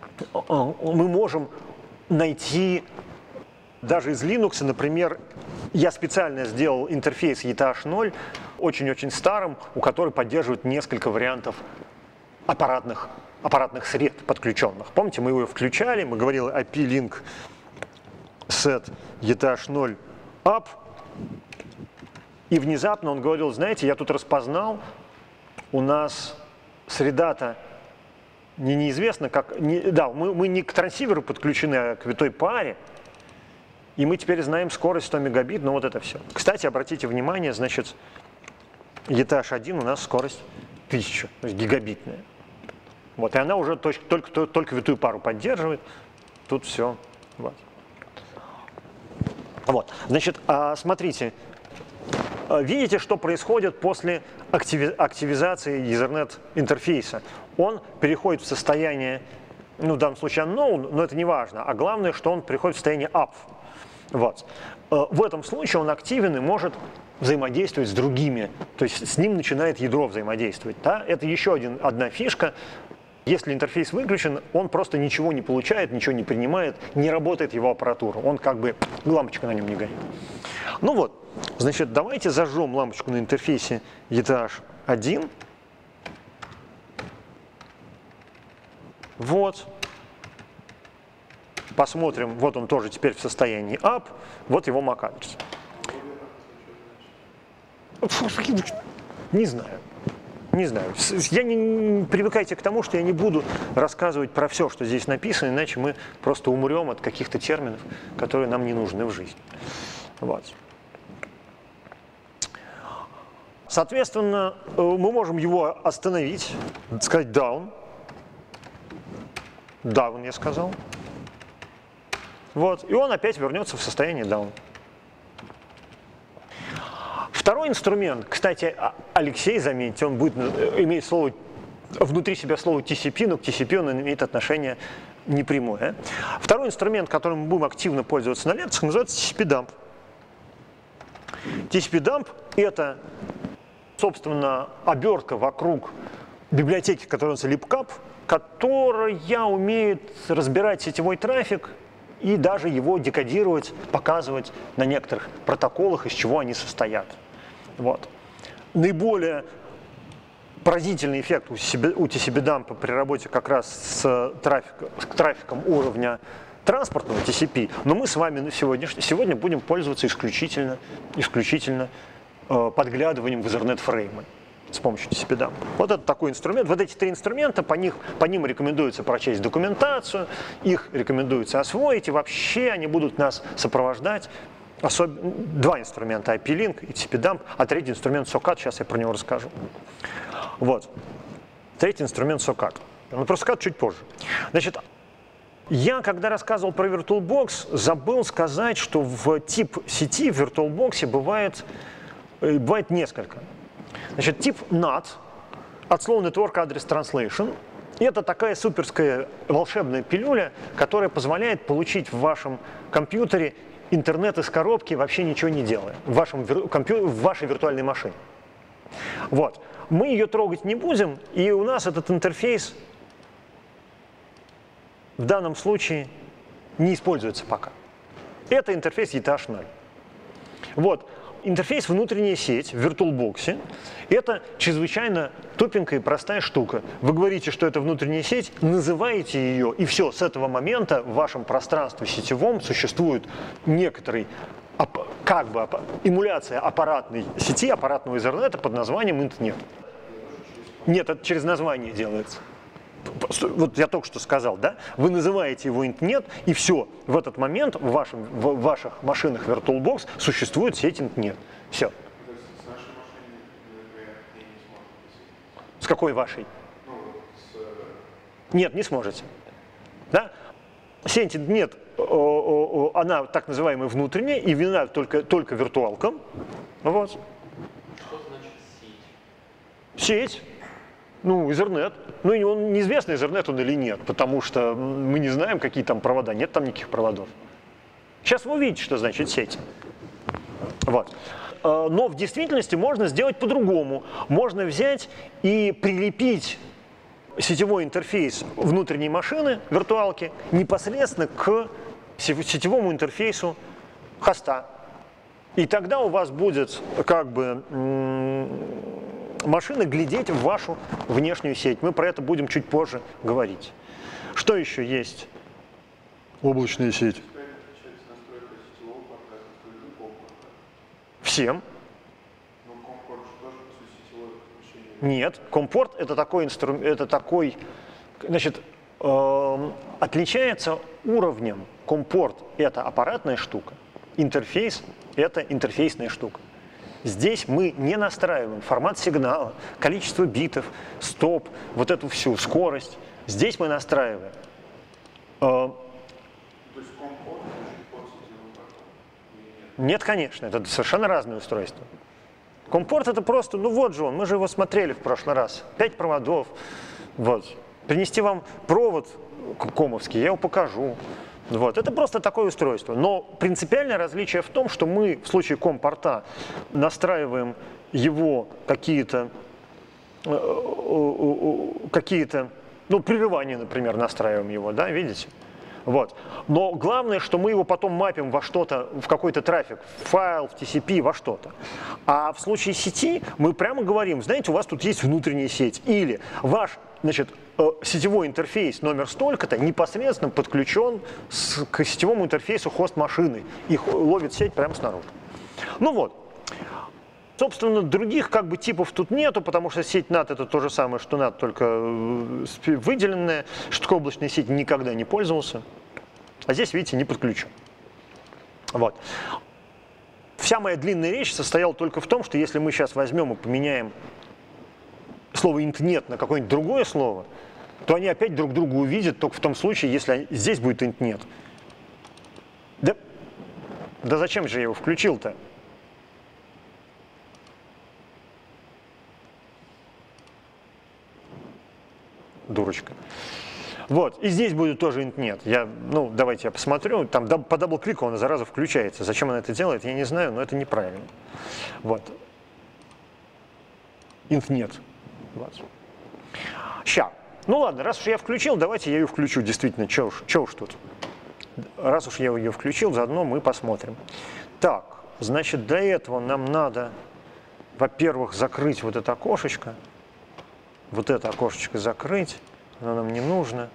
мы можем найти даже из Linux, например, Я специально сделал интерфейс и ти эйч ноль очень-очень старым, у которого поддерживает несколько вариантов аппаратных, аппаратных сред подключенных. Помните, мы его включали, мы говорили ай пи-link set и ти эйч ноль up, и внезапно он говорил, знаете, я тут распознал, у нас среда-то не неизвестно, как… Не, да, мы, мы не к трансиверу подключены, а к витой паре, и мы теперь знаем скорость сто мегабит, но вот это все. Кстати, обратите внимание, значит, и ти эйч один у нас скорость тысяча, то есть гигабитная. Вот, и она уже только, только, только витую пару поддерживает, тут все. Вот. Вот. Значит, смотрите, видите, что происходит после активизации Ethernet интерфейса? Он переходит в состояние, ну, в данном случае unknown, но это не важно, а главное, что он переходит в состояние up. Вот. В этом случае он активен и может взаимодействовать с другими, то есть с ним начинает ядро взаимодействовать. Да? Это еще один, одна фишка. Если интерфейс выключен, он просто ничего не получает, ничего не принимает, не работает его аппаратура. Он как бы, лампочка на нем не горит. Ну вот, значит, давайте зажжем лампочку на интерфейсе и ти эйч один. Вот. Посмотрим, вот он тоже теперь в состоянии up, вот его MAC-адрес. Не знаю. Не знаю. Я не, не привыкайте к тому, что я не буду рассказывать про все, что здесь написано, иначе мы просто умрем от каких-то терминов, которые нам не нужны в жизни. Вот. Соответственно, мы можем его остановить, сказать down. Down, я сказал. Вот. И он опять вернется в состояние down. Второй инструмент, кстати, Алексей, заметьте, он будет иметь слово, внутри себя слово ти си пи, но к ти си пи он имеет отношение непрямое. Второй инструмент, которым мы будем активно пользоваться на лекциях, называется ти си пи-дамп. ти си пи-дамп – это, собственно, обертка вокруг библиотеки, которая называется libcap, которая умеет разбирать сетевой трафик и даже его декодировать, показывать на некоторых протоколах, из чего они состоят. Вот. Наиболее поразительный эффект у ти си пи-дампа при работе как раз с, трафик, с трафиком уровня транспортного ти си пи, но мы с вами сегодня, сегодня будем пользоваться исключительно, исключительно э, подглядыванием в Ethernet-фреймы с помощью ти си пи-дампа. Вот это такой инструмент. Вот эти три инструмента, по, них, по ним рекомендуется прочесть документацию, их рекомендуется освоить, и вообще они будут нас сопровождать. Особ... Два инструмента, ай пи-link и ти си пи-дамп, а третий инструмент сокат, сейчас я про него расскажу. Вот. Третий инструмент сокат. Но про сокат чуть позже. Значит, я, когда рассказывал про VirtualBox, забыл сказать, что в тип сети в VirtualBox бывает, бывает несколько. Значит, тип нат, от слова Network Address Translation, это такая суперская волшебная пилюля, которая позволяет получить в вашем компьютере интернет из коробки, вообще ничего не делая, в, вашем, в вашей виртуальной машине. Вот. Мы ее трогать не будем, и у нас этот интерфейс в данном случае не используется пока. Это интерфейс и ти эйч ноль. Вот. Интерфейс внутренняя сеть в VirtualBox – это чрезвычайно тупенькая и простая штука. Вы говорите, что это внутренняя сеть, называете ее, и все, с этого момента в вашем пространстве сетевом существует некоторый, как бы, эмуляция аппаратной сети, аппаратного Ethernet под названием интернет. Нет, это через название делается. Вот я только что сказал, да? Вы называете его интернет, и все. В этот момент в, вашем, в ваших машинах VirtualBox существует сеть интернет. Все. То есть с нашей машиной, например, не сможете? С какой вашей? Ну, с... Нет, не сможете. Да? Сеть интернет, она так называемая внутренняя, и вина только, только виртуалкам. Вот. Что значит сеть? Сеть. Ну, Ethernet. Ну, и он неизвестно, Ethernet он или нет, потому что мы не знаем, какие там провода. Нет там никаких проводов. Сейчас вы увидите, что значит сеть. Вот. Но в действительности можно сделать по-другому. Можно взять и прилепить сетевой интерфейс внутренней машины, виртуалки, непосредственно к сетевому интерфейсу хоста. И тогда у вас будет как бы машина глядеть в вашу внешнюю сеть. Мы про это будем чуть позже говорить. Что еще есть? Облачная сеть. Всем. Нет, компорт это такой инструмент, это такой, значит, э, отличается уровнем. Компорт это аппаратная штука, интерфейс это интерфейсная штука. Здесь мы не настраиваем формат сигнала, количество битов, стоп, вот эту всю скорость. Здесь мы настраиваем. Э, То есть компорт лежит под сетевым портом? Нет, конечно, это совершенно разные устройства. Компорт это просто, ну вот же он, мы же его смотрели в прошлый раз. Пять проводов. Вот. Принести вам провод комовский, я его покажу. Вот. Это просто такое устройство. Но принципиальное различие в том, что мы в случае компорта настраиваем его какие-то, какие-то, ну, прерывания, например, настраиваем его, да, видите? Вот. Но главное, что мы его потом мапим во что-то, в какой-то трафик, в файл, в ти си пи, во что-то. А в случае сети мы прямо говорим, знаете, у вас тут есть внутренняя сеть. Или ваш, значит, сетевой интерфейс номер столько-то непосредственно подключен с, к сетевому интерфейсу хост-машины. Их ловит сеть прямо снаружи. Ну вот. Собственно, других как бы типов тут нету, потому что сеть нат это то же самое, что нат, только выделенная. Что такое облачная сеть, никогда не пользовался. А здесь, видите, не подключен. Вот. Вся моя длинная речь состояла только в том, что если мы сейчас возьмем и поменяем слово интернет на какое-нибудь другое слово, то они опять друг друга увидят только в том случае, если здесь будет интернет. Да, да зачем же я его включил-то? Дурочка. Вот, и здесь будет тоже интернет. Я, ну, давайте я посмотрю, там по дабл-клику он, зараза, включается. Зачем он это делает, я не знаю, но это неправильно. Вот. Интернет. Вот. Ща. Ну ладно, раз уж я включил, давайте я ее включу, действительно, че уж, че уж тут. Раз уж я ее включил, заодно мы посмотрим. Так, значит, для этого нам надо, во-первых, закрыть вот это окошечко. Вот это окошечко закрыть, оно нам не нужно.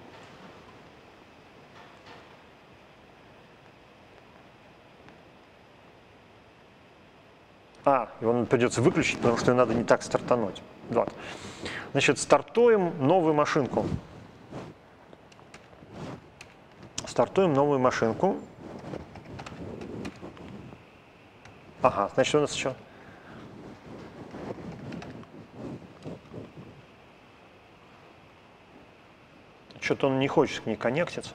А, его придется выключить, потому что ее надо не так стартануть. Вот. Значит, стартуем новую машинку. Стартуем новую машинку. Ага, значит, у нас еще... Что-то он не хочет к ней коннектиться.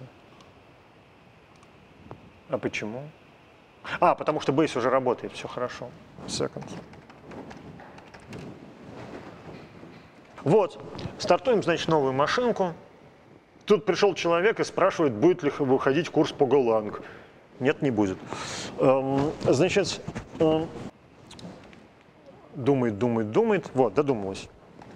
А почему? А, потому что бейс уже работает, все хорошо. Second. Вот, стартуем, значит, новую машинку. Тут пришел человек и спрашивает, будет ли выходить курс по Golang. Нет, не будет. Эм, значит, эм, думает, думает, думает. Вот, додумалась.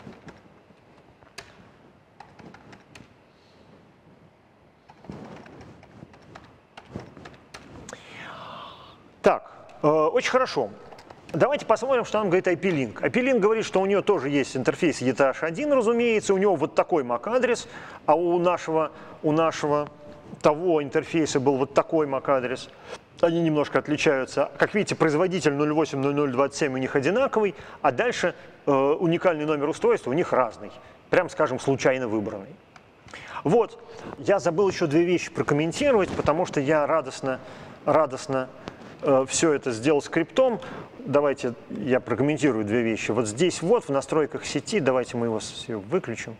Так, э, очень хорошо. Давайте посмотрим, что нам говорит ай пи-Link. ай пи-Link говорит, что у нее тоже есть интерфейс и ти эйч один, разумеется, у него вот такой эм эй си-адрес, а у нашего, у нашего того интерфейса был вот такой эм эй си-адрес. Они немножко отличаются. Как видите, производитель ноль восемь ноль ноль двадцать семь у них одинаковый, а дальше э, уникальный номер устройства у них разный, прям скажем, случайно выбранный. Вот, я забыл еще две вещи прокомментировать, потому что я радостно, радостно э, все это сделал скриптом. Давайте я прокомментирую две вещи. Вот здесь вот, в настройках сети, давайте мы его выключим.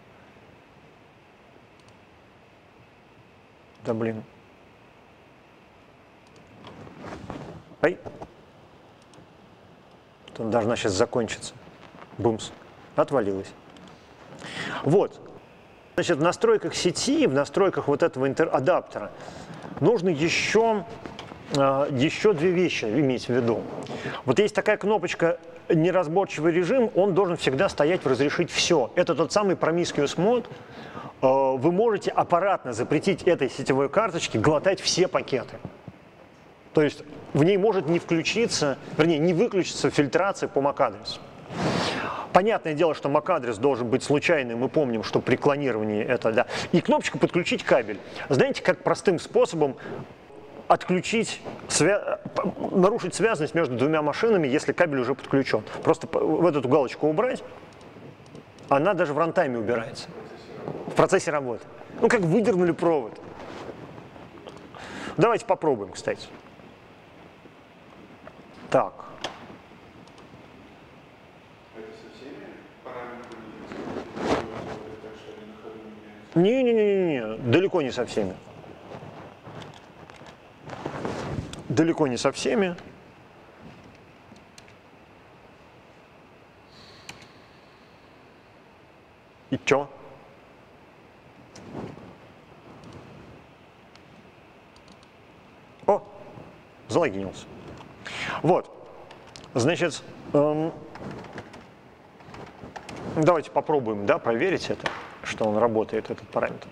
Да блин. Ай. Он должна сейчас закончиться. Бумс. Отвалилась. Вот. Значит, в настройках сети, в настройках вот этого адаптера нужно еще, еще две вещи иметь в виду. Вот есть такая кнопочка «Неразборчивый режим», он должен всегда стоять в «Разрешить все». Это тот самый Promiscuous мод. Вы можете аппаратно запретить этой сетевой карточке глотать все пакеты. То есть в ней может не включиться, вернее, не выключиться фильтрация по MAC-адресу. Понятное дело, что MAC-адрес должен быть случайный, мы помним, что при клонировании это, да. И кнопочка «Подключить кабель». Знаете, как простым способом отключить, свя... нарушить связанность между двумя машинами, если кабель уже подключен? Просто в эту галочку убрать, она даже в рантайме убирается. В процессе работы. Ну, как выдернули провод. Давайте попробуем, кстати. Так. Это со всеми параметрами, так что они на ходу меняются? Не-не-не, далеко не со всеми. Далеко не со всеми. И чё? О, залогинился. Вот, значит, эм, давайте попробуем, да, проверить это, что он работает, этот параметр.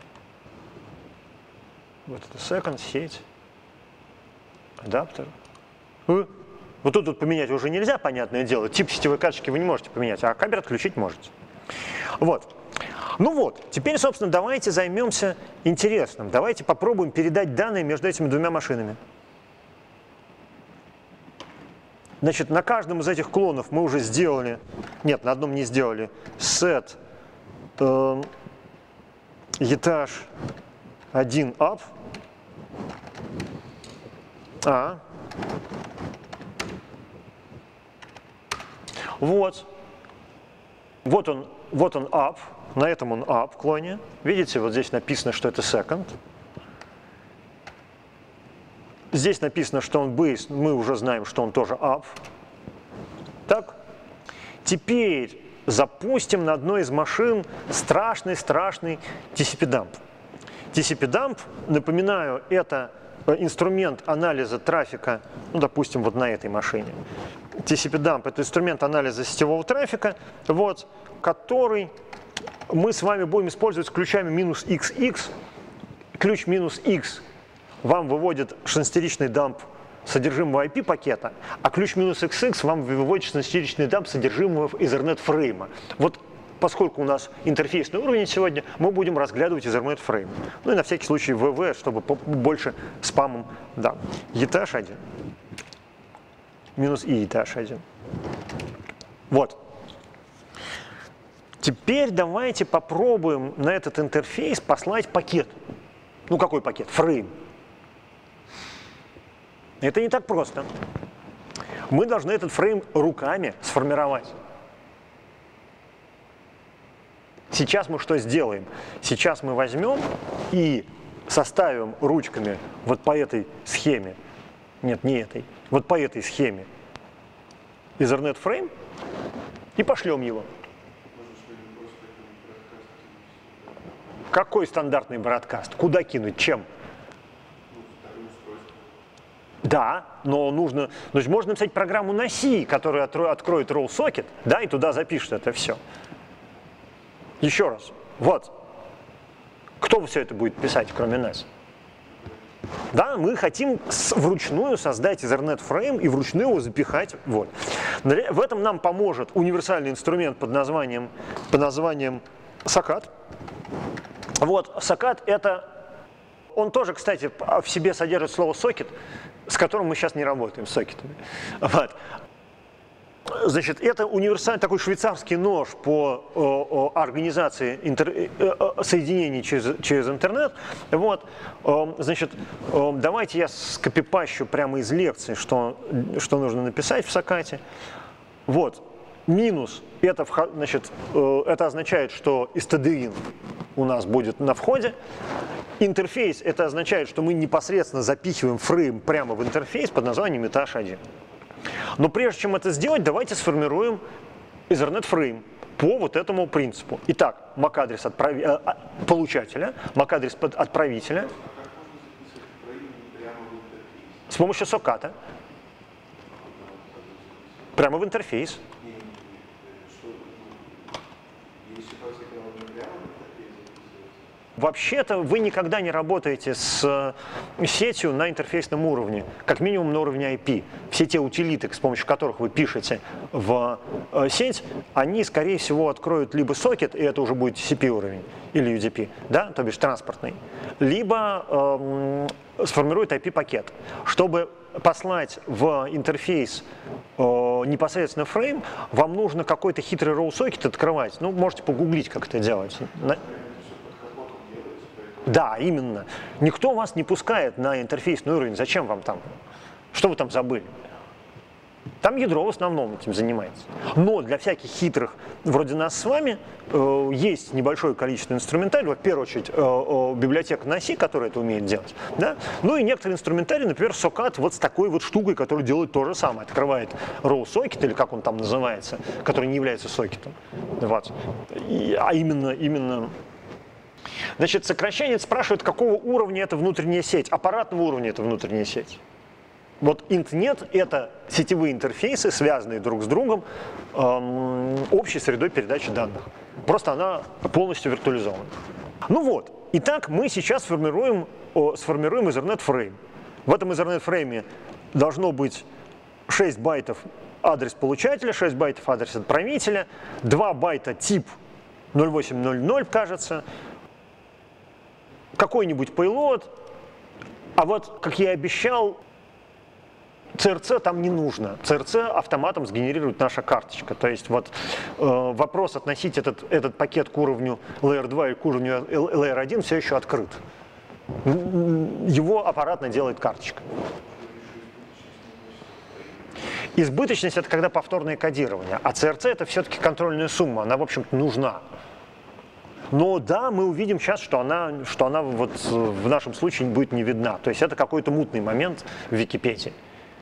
Вот это second, сеть, адаптер. Э, вот тут, тут поменять уже нельзя, понятное дело, тип сетевой карточки вы не можете поменять, а кабель отключить можете. Вот. Ну вот, теперь, собственно, давайте займемся интересным. Давайте попробуем передать данные между этими двумя машинами. Значит, на каждом из этих клонов мы уже сделали, нет, на одном не сделали, set э, etаж один up. А. Вот. Вот он, вот он up. На этом он up клоне. Видите, вот здесь написано, что это second. Здесь написано, что он base, мы уже знаем, что он тоже up. Так. Теперь запустим на одной из машин страшный-страшный ти си пи-дамп. ти си пи-дамп, напоминаю, это инструмент анализа трафика, ну, допустим, вот на этой машине. ти си пи-дамп – это инструмент анализа сетевого трафика, вот, который мы с вами будем использовать с ключами минус икс икс. Ключ минус X вам выводит шестеричный дамп содержимого ай пи-пакета, а ключ минус икс икс вам выводит шестеричный дамп содержимого Ethernet-фрейма. Вот поскольку у нас интерфейсный уровень сегодня, мы будем разглядывать Ethernet-фрейм. Ну и на всякий случай ви ви, чтобы больше спамом, да. Etаж один. Минус и этаж один. Вот. Теперь давайте попробуем на этот интерфейс послать пакет. Ну какой пакет? Фрейм. Это не так просто. Мы должны этот фрейм руками сформировать. Сейчас мы что сделаем? Сейчас мы возьмем и составим ручками вот по этой схеме, нет, не этой, вот по этой схеме Ethernet фрейм и пошлем его. Какой стандартный бродкаст? Куда кинуть? Чем? Да, но нужно, значит, можно написать программу на C, которая откроет roll-socket, да, и туда запишет это все. Еще раз, вот, кто все это будет писать, кроме нас? Да, мы хотим вручную создать Ethernet-фрейм и вручную его запихать. Вот. В этом нам поможет универсальный инструмент под названием, под названием сокат. Вот, сокат это, он тоже, кстати, в себе содержит слово сокет, с которым мы сейчас не работаем, с сокетами. Вот. Значит, это универсальный такой швейцарский нож по о, о, организации интер, о, соединений через, через интернет. Вот. О, значит, о, давайте я скопипащу прямо из лекции, что, что нужно написать в сокате. Вот. Минус, это, значит, это означает, что stdin у нас будет на входе. Интерфейс, это означает, что мы непосредственно запихиваем фрейм прямо в интерфейс под названием этаж один. Но прежде чем это сделать, давайте сформируем Ethernet-фрейм по вот этому принципу. Итак, MAC-адрес отправи... получателя, MAC-адрес отправителя с помощью соката прямо в интерфейс. Вообще-то вы никогда не работаете с сетью на интерфейсном уровне, как минимум на уровне ай пи. Все те утилиты, с помощью которых вы пишете в сеть, они, скорее всего, откроют либо сокет, и это уже будет ти си пи уровень, или ю ди пи, да, то бишь транспортный, либо эм, сформирует ай пи-пакет. Чтобы послать в интерфейс э, непосредственно фрейм, вам нужно какой-то хитрый роу-сокет открывать. Ну, можете погуглить, как это делать. На... Да, именно. Никто вас не пускает на интерфейсный уровень. Зачем вам там? Что вы там забыли? Там ядро в основном этим занимается. Но для всяких хитрых, вроде нас с вами, э, есть небольшое количество инструментария. В первую очередь, э, э, библиотека на си, которая это умеет делать. Да? Ну и некоторые инструментарии, например, сокат вот с такой вот штукой, которая делает то же самое. Открывает row-сокет, или как он там называется, который не является сокетом. Вот. И, а именно, именно... Значит, сокращенец спрашивает, какого уровня это внутренняя сеть. Аппаратного уровня это внутренняя сеть. Вот интернет — это сетевые интерфейсы, связанные друг с другом эм, общей средой передачи данных. Просто она полностью виртуализована. Ну вот, итак, мы сейчас сформируем, о, сформируем Ethernet-фрейм. В этом Ethernet-фрейме должно быть шесть байтов адрес получателя, шесть байтов адрес отправителя, два байта тип ноль восемь ноль ноль, кажется, какой-нибудь payload, а вот, как я и обещал, си эр си там не нужно. си эр си автоматом сгенерирует наша карточка. То есть вот э, вопрос относить этот, этот пакет к уровню лэйер два и к уровню лэйер один все еще открыт. Его аппаратно делает карточка. Избыточность — это когда повторное кодирование, а си эр си — это все-таки контрольная сумма, она, в общем-то, нужна. Но да, мы увидим сейчас, что она, что она вот в нашем случае будет не видна. То есть это какой-то мутный момент в Википедии.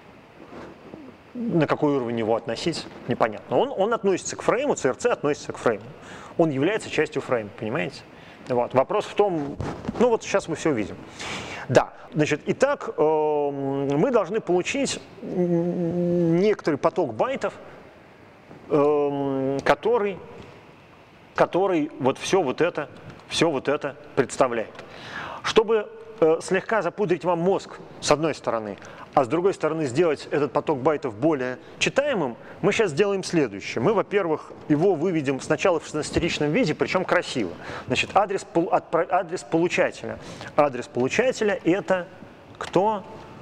На какой уровень его относить, непонятно. Он, он относится к фрейму, си эр си относится к фрейму. Он является частью фрейма, понимаете? Вот. Вопрос в том, ну вот сейчас мы все увидим. Да, значит, итак, э, мы должны получить некоторый поток байтов, э, который, который вот все вот это, все вот это представляет. Чтобы э, слегка запудрить вам мозг, с одной стороны, а с другой стороны сделать этот поток байтов более читаемым, мы сейчас сделаем следующее. Мы, во-первых, его выведем сначала в шестнадцатеричном виде, причем красиво. Значит, адрес, адрес получателя. Адрес получателя — это кто?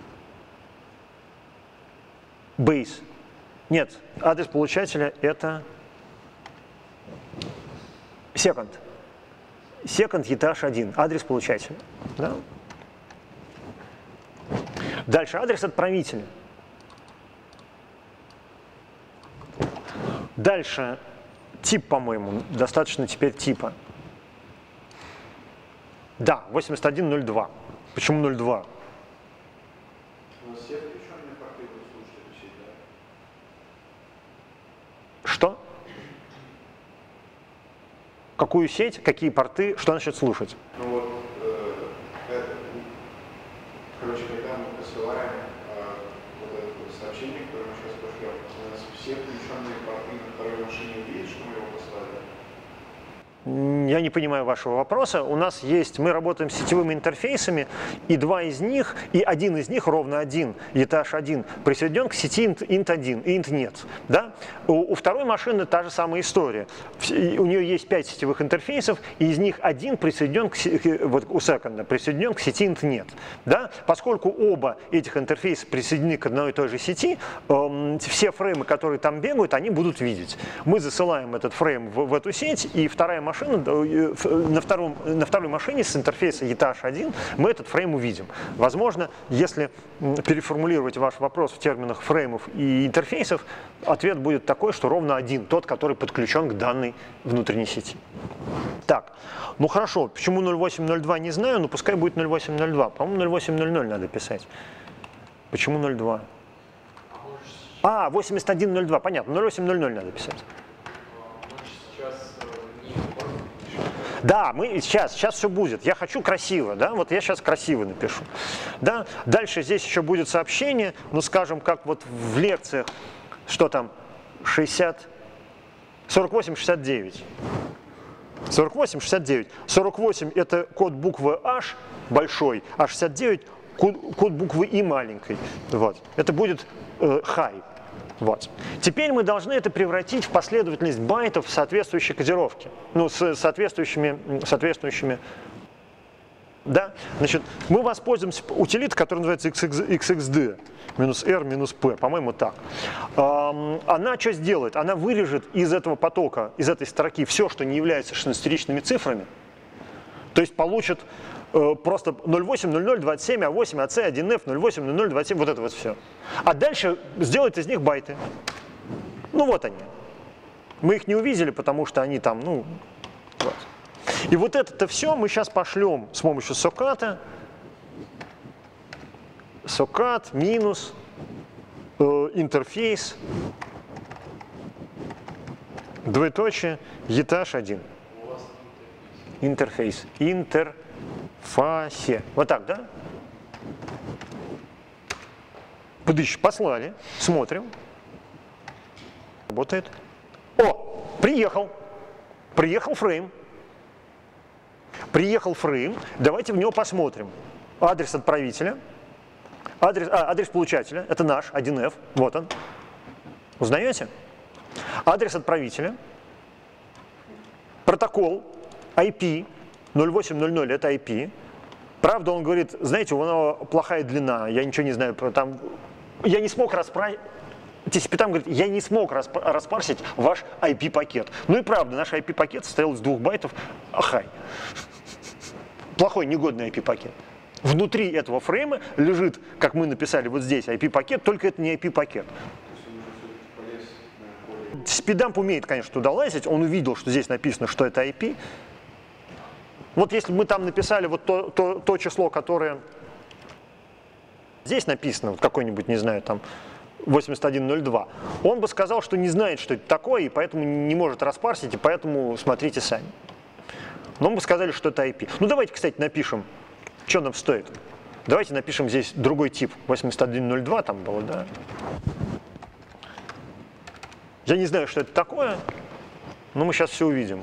Base. Нет, адрес получателя — это second. Second этаж один, адрес получателя. Да? Дальше адрес отправителя. Дальше тип, по-моему, достаточно теперь типа. Да, восемьдесят один ноль два. Почему ноль два? У нас все включенные порты будут слушать всегда. Что? Какую сеть, какие порты, что значит слушать? Ну вот, э, это, короче, когда мы посылаем э, вот это вот сообщение, которое мы сейчас пошлем, у нас все включенные порты на второй машине увидят, что мы его послали? Я не понимаю вашего вопроса. У нас есть, мы работаем с сетевыми интерфейсами, и два из них, и один из них, ровно один, этаж один, присоединен к сети инт один и инт нет. Да? У, у второй машины та же самая история. У нее есть пять сетевых интерфейсов, и из них один присоединен к, вот у секонда, присоединен к сети инт нет. Да? Поскольку оба этих интерфейса присоединены к одной и той же сети, э, все фреймы, которые там бегают, они будут видеть. Мы засылаем этот фрейм в, в эту сеть, и вторая машина на, втором, на второй машине с интерфейса этаж один мы этот фрейм увидим. Возможно, если переформулировать ваш вопрос в терминах фреймов и интерфейсов, ответ будет такой, что ровно один, тот, который подключен к данной внутренней сети. Так, ну хорошо, почему ноль восемь ноль два не знаю, но пускай будет ноль восемь ноль два. По-моему, ноль восемь ноль ноль надо писать. Почему ноль два? А, восемьдесят один ноль два, понятно, ноль восемь ноль ноль надо писать. Да, мы сейчас, сейчас все будет. Я хочу красиво, да, вот я сейчас красиво напишу. Да? Дальше здесь еще будет сообщение, ну, скажем, как вот в лекциях, что там, шестьдесят, сорок восемь шестьдесят девять. сорок восемь, шестьдесят девять. сорок восемь – это код буквы H большой, а шестьдесят девять – код, код буквы I маленькой. Вот. Это будет э, high. Вот. Теперь мы должны это превратить в последовательность байтов соответствующей кодировки. Ну, с соответствующими, соответствующими. Да? Значит, мы воспользуемся утилитой, которая называется икс икс ди, минус R, минус P, по-моему, так. Она что сделает? Она вырежет из этого потока, из этой строки все, что не является шестнадцатеричными цифрами. То есть получит э, просто ноль восемь ноль ноль двадцать семь а восемь а си один эф ноль восемь ноль ноль двадцать семь, вот это вот все. А дальше сделает из них байты. Ну вот они. Мы их не увидели, потому что они там, ну, вот. И вот это-то все мы сейчас пошлем с помощью соката. Сокат минус э, интерфейс двоеточие етаж один. Интерфейс. Интерфасе. Вот так, да? Подыщ, послали. Смотрим. Работает. О, приехал. Приехал фрейм. Приехал фрейм. Давайте в него посмотрим. Адрес отправителя. Адрес, а, адрес получателя. Это наш, один эф. Вот он. Узнаете? Адрес отправителя. Протокол. ай пи. ноль восемь ноль ноль это ай пи. Правда, он говорит, знаете, у него плохая длина. Я ничего не знаю про там. Я не смог расправить. ти си пи там говорит, я не смог расп распарсить ваш ай пи-пакет. Ну и правда, наш ай пи-пакет состоял из двух байтов. Ахай. Плохой, негодный ай пи-пакет. Внутри этого фрейма лежит, как мы написали вот здесь, ай пи-пакет, только это не ай пи-пакет. Спидамп умеет, конечно, туда лазить. Он увидел, что здесь написано, что это ай пи. Вот если мы там написали вот то, то, то число, которое здесь написано, вот какой-нибудь, не знаю, там восемьдесят один ноль два, он бы сказал, что не знает, что это такое, и поэтому не может распарсить, и поэтому смотрите сами. Но мы бы сказали, что это ай пи. Ну давайте, кстати, напишем, что нам стоит. Давайте напишем здесь другой тип. восемьдесят один ноль два там было, да? Я не знаю, что это такое, но мы сейчас все увидим.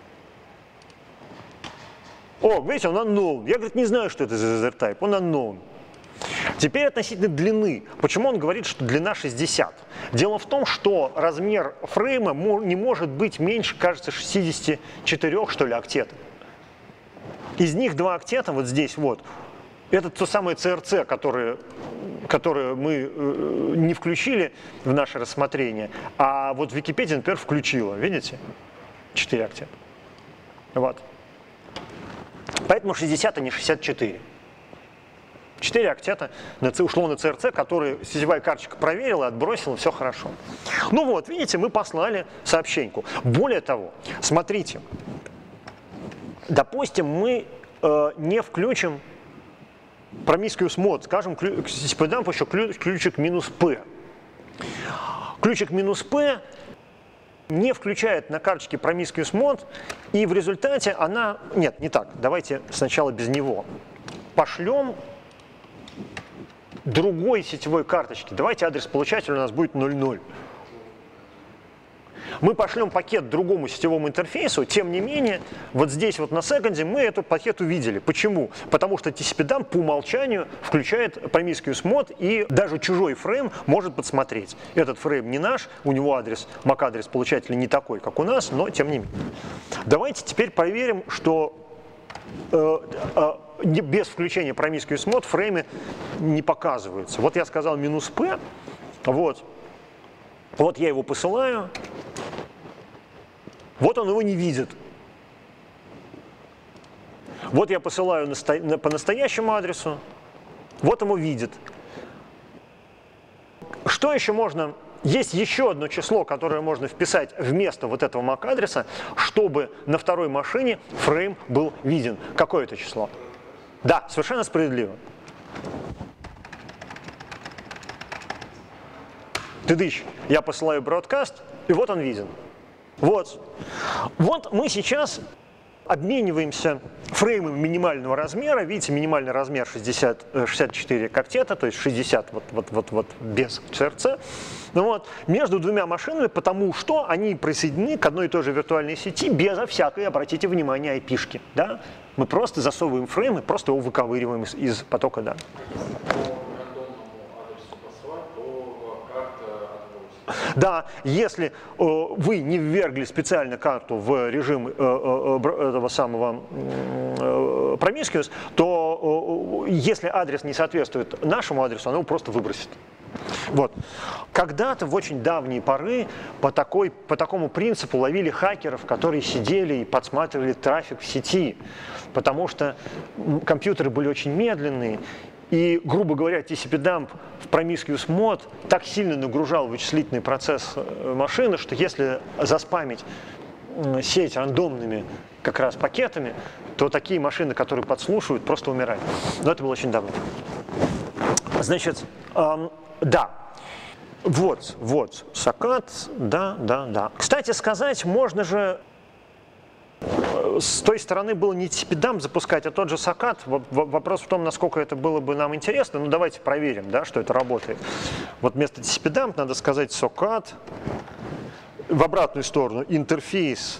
О, видите, он unknown. Я, говорит, не знаю, что это за zr-type, он unknown. Теперь относительно длины. Почему он говорит, что длина шестьдесят? Дело в том, что размер фрейма не может быть меньше, кажется, шестидесяти четырёх, что ли, октетов. Из них два октета вот здесь вот. Это то самое си эр си, которое, которое мы э, не включили в наше рассмотрение, а вот Википедия, например, включила. Видите? четыре октета. Вот. Поэтому шестьдесят, а не шестьдесят четыре. четыре октета ушло на си эр си, который сетевая карточка проверила, отбросила, все хорошо. Ну вот, видите, мы послали сообщеньку. Более того, смотрите, допустим, мы э, не включим promiscuous мод, скажем, спидамп еще ключик минус P. Ключик минус P не включает на карточке promiscuous мод, и в результате она... Нет, не так, давайте сначала без него. Пошлем другой сетевой карточки. Давайте адрес получателя у нас будет ноль ноль. Мы пошлем пакет другому сетевому интерфейсу, тем не менее, вот здесь вот на секонде мы этот пакет увидели. Почему? Потому что ти си пи-дамп по умолчанию включает promiscuous мод, и даже чужой фрейм может подсмотреть. Этот фрейм не наш, у него адрес, мак-адрес получателя не такой, как у нас, но тем не менее. Давайте теперь проверим, что э, э, без включения promiscuous мод фреймы не показываются. Вот я сказал минус P, вот. Вот я его посылаю, вот он его не видит. Вот я посылаю насто... по настоящему адресу, вот ему видит. Что еще можно? Есть еще одно число, которое можно вписать вместо вот этого мак-адреса, чтобы на второй машине фрейм был виден. Какое это число? Да, совершенно справедливо. Тыдыщ, я посылаю бродкаст, и вот он виден. Вот. Вот мы сейчас обмениваемся фреймами минимального размера. Видите, минимальный размер шестьдесят, шестьдесят четыре коктета, то есть шестьдесят вот, вот, вот, вот без ЦРЦ. Ну вот, между двумя машинами, потому что они присоединены к одной и той же виртуальной сети безо всякой, обратите внимание, ай пи-шки. Да? Мы просто засовываем фрейм и просто его выковыриваем из, из потока данных. Да, если э, вы не ввергли специально карту в режим э, э, этого самого э, Promiscuous, то э, если адрес не соответствует нашему адресу, она его просто выбросит. Вот. Когда-то в очень давние поры по, такой, по такому принципу ловили хакеров, которые сидели и подсматривали трафик в сети, потому что компьютеры были очень медленные. И, грубо говоря, ти си пи-дамп в Promiscuous мод так сильно нагружал вычислительный процесс машины, что если заспамить сеть рандомными как раз пакетами, то такие машины, которые подслушивают, просто умирают. Но это было очень давно. Значит, эм, да, вот, вот, сокат, да, да, да. Кстати сказать, можно же с той стороны было не ти си пи-дамп запускать, а тот же сокат. Вопрос в том, насколько это было бы нам интересно. Ну, давайте проверим, да, что это работает. Вот вместо ти си пи-дамп надо сказать сокат. В обратную сторону интерфейс,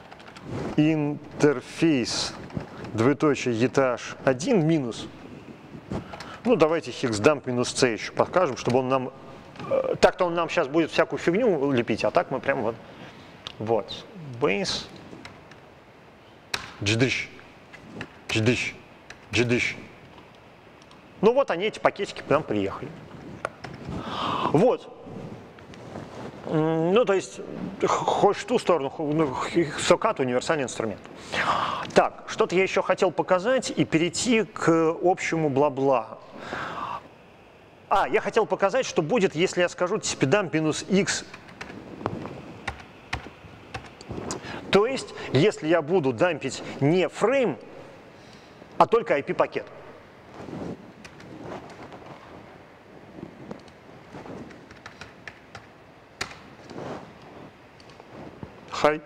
интерфейс, двоеточие, этаж один минус. Ну, давайте hexdump минус c еще покажем, чтобы он нам... Так-то он нам сейчас будет всякую фигню лепить, а так мы прям вот... Вот. Base... Дждыщ, дждыщ, дждыщ. Ну вот они, эти пакетики, к нам приехали. Вот. Ну, то есть, хоть в ту сторону, сокат — универсальный инструмент. Так, что-то я еще хотел показать и перейти к общему бла-бла. А, я хотел показать, что будет, если я скажу ти си пи-дамп минус x. То есть, если я буду дампить не фрейм, а только ай пи-пакет. Хай.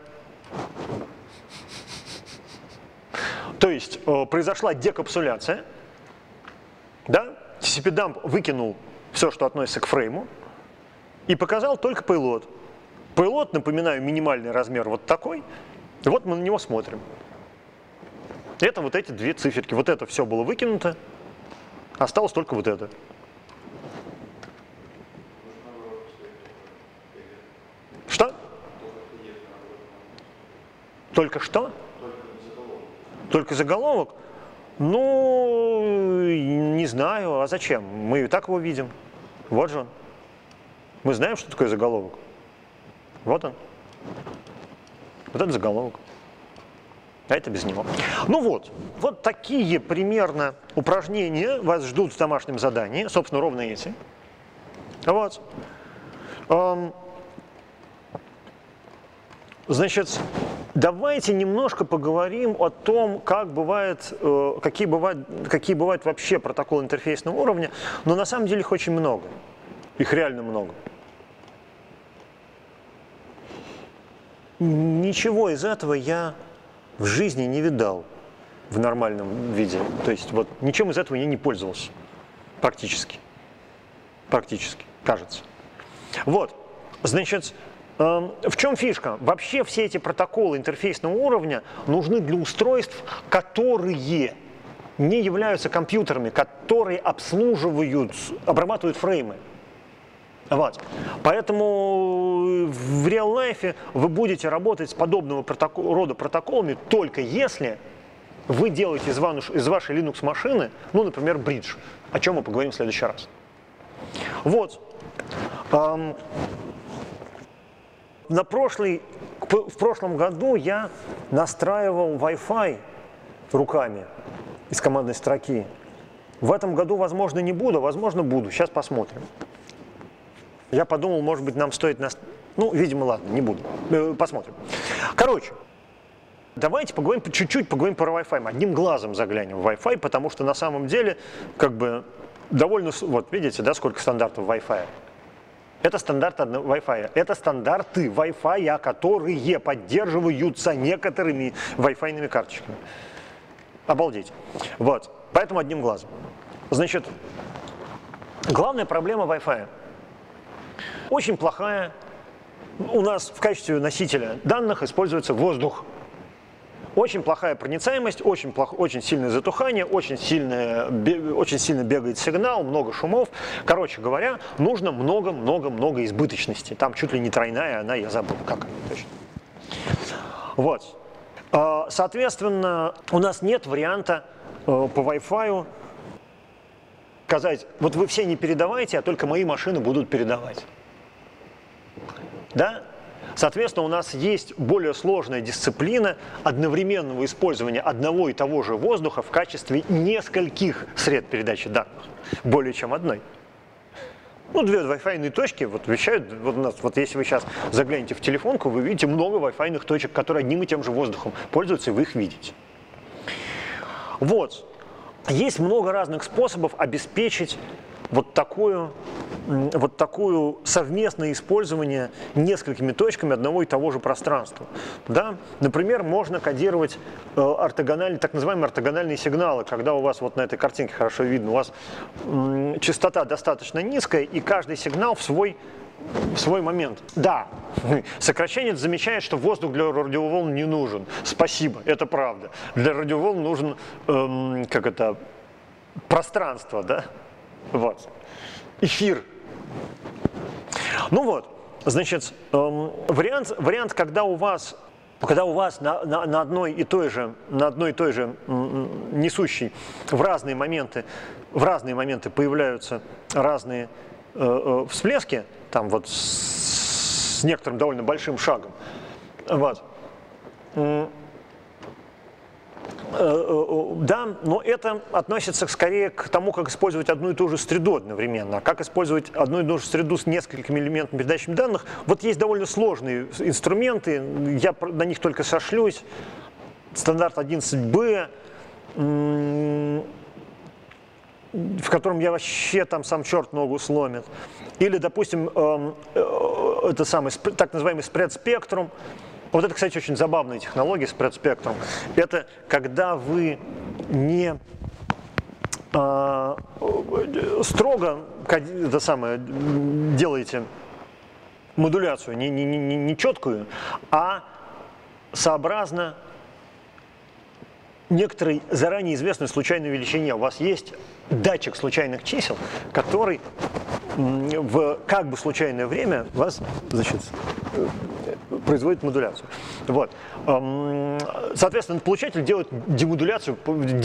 То есть, э, произошла декапсуляция. Да? ти си пи-дамп выкинул все, что относится к фрейму, и показал только payload. Payload, напоминаю, минимальный размер вот такой. И вот мы на него смотрим. Это вот эти две циферки. Вот это все было выкинуто. Осталось только вот это. Что? Только что? Только заголовок? Ну, не знаю. А зачем? Мы и так его видим. Вот же он. Мы знаем, что такое заголовок. Вот он. Вот это заголовок. А это без него. Ну вот. Вот такие примерно упражнения вас ждут в домашнем задании. Собственно, ровно эти. Вот. Значит, давайте немножко поговорим о том, как бывает, какие бывают, какие бывают вообще протоколы интерфейсного уровня. Но на самом деле их очень много. Их реально много. Ничего из этого я в жизни не видал в нормальном виде. То есть вот ничем из этого я не пользовался. Практически. Практически, кажется. Вот. Значит, э, в чем фишка? Вообще все эти протоколы интерфейсного уровня нужны для устройств, которые не являются компьютерами, которые обслуживают, обрабатывают фреймы. Вот. Поэтому в реал-лайфе вы будете работать с подобного протокол, рода протоколами только если вы делаете из, ваш, из вашей Linux-машины, ну, например, бридж, о чем мы поговорим в следующий раз. Вот. Эм, на прошлый, в прошлом году я настраивал Wi-Fi руками из командной строки. В этом году, возможно, не буду, возможно, буду. Сейчас посмотрим. Я подумал, может быть, нам стоит... Нас... Ну, видимо, ладно, не буду. Посмотрим. Короче, давайте поговорим, чуть-чуть поговорим про Wi-Fi. Одним глазом заглянем в Wi-Fi, потому что на самом деле, как бы, довольно... Вот, видите, да, сколько стандартов Wi-Fi? Это стандарты Wi-Fi. Это стандарты Wi-Fi, которые поддерживаются некоторыми Wi-Fi-ными карточками. Обалдеть. Вот. Поэтому одним глазом. Значит, главная проблема Wi-Fi. Очень плохая. У нас в качестве носителя данных используется воздух. Очень плохая проницаемость, очень, плохо, очень сильное затухание, очень, сильное, очень сильно бегает сигнал, много шумов. Короче говоря, нужно много-много-много избыточности. Там чуть ли не тройная, она, я забыл, как она точно. Вот. Соответственно, у нас нет варианта по Wi-Fi сказать, вот вы все не передавайте, а только мои машины будут передавать. Да? Соответственно, у нас есть более сложная дисциплина одновременного использования одного и того же воздуха в качестве нескольких сред передачи данных, более чем одной. Ну, две Wi-Fi точки вот вещают, вот у нас, вот если вы сейчас заглянете в телефонку, вы видите много Wi-Fi точек, которые одним и тем же воздухом пользуются, и вы их видите. Вот. Есть много разных способов обеспечить вот такую, вот такую совместное использование несколькими точками одного и того же пространства. Да? Например, можно кодировать э, ортогональные, так называемые ортогональные сигналы, когда у вас вот на этой картинке хорошо видно, у вас э, частота достаточно низкая, и каждый сигнал в свой, в свой момент. Да, сокращенец замечает, что воздух для радиоволн не нужен. Спасибо, это правда. Для радиоволн нужен, э, как это, пространство, да? Вот. Эфир. Ну вот, значит, эм, вариант, вариант, когда у вас, когда у вас на, на, на одной и той же, на одной и той же м, несущей в разные моменты, в разные моменты появляются разные э, э, всплески, там вот с, с некоторым довольно большим шагом. Вот. Да, но это относится скорее к тому, как использовать одну и ту же среду одновременно. А как использовать одну и ту же среду с несколькими элементами передачи данных, вот есть довольно сложные инструменты, я на них только сошлюсь. Стандарт одиннадцать бэ, в котором я вообще там сам черт ногу сломит. Или, допустим, это самый так называемый спред-спектрум. Вот это, кстати, очень забавная технология, спред-спектрум. Это когда вы не э, строго это самое, делаете модуляцию, не, не, не, не четкую, а сообразно некоторой заранее известной случайной величине. У вас есть датчик случайных чисел, который в как бы случайное время вас, значит, производит модуляцию. Вот. Соответственно, получатель делает демодуляцию,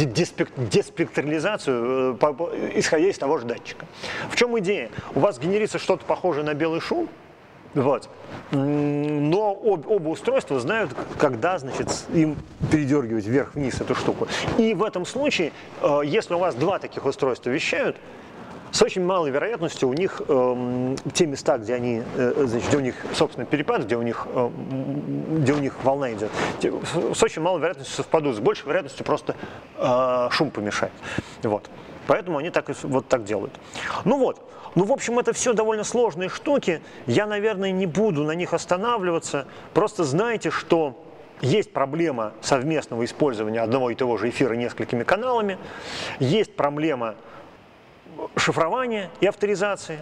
деспектрализацию, исходя из того же датчика. В чем идея? У вас генерится что-то похожее на белый шум, вот. Но об, оба устройства знают, когда, значит, им передергивать вверх-вниз эту штуку. И в этом случае, если у вас два таких устройства вещают, с очень малой вероятностью у них э, те места, где они, э, значит, где у них собственно перепад, где у них, э, где у них волна идет, те, с очень малой вероятностью совпадут, с большей вероятностью просто э, шум помешает. Вот. Поэтому они так, вот так делают. Ну вот, ну в общем это все довольно сложные штуки, я, наверное, не буду на них останавливаться, просто знайте, что есть проблема совместного использования одного и того же эфира несколькими каналами, есть проблема шифрования и авторизации.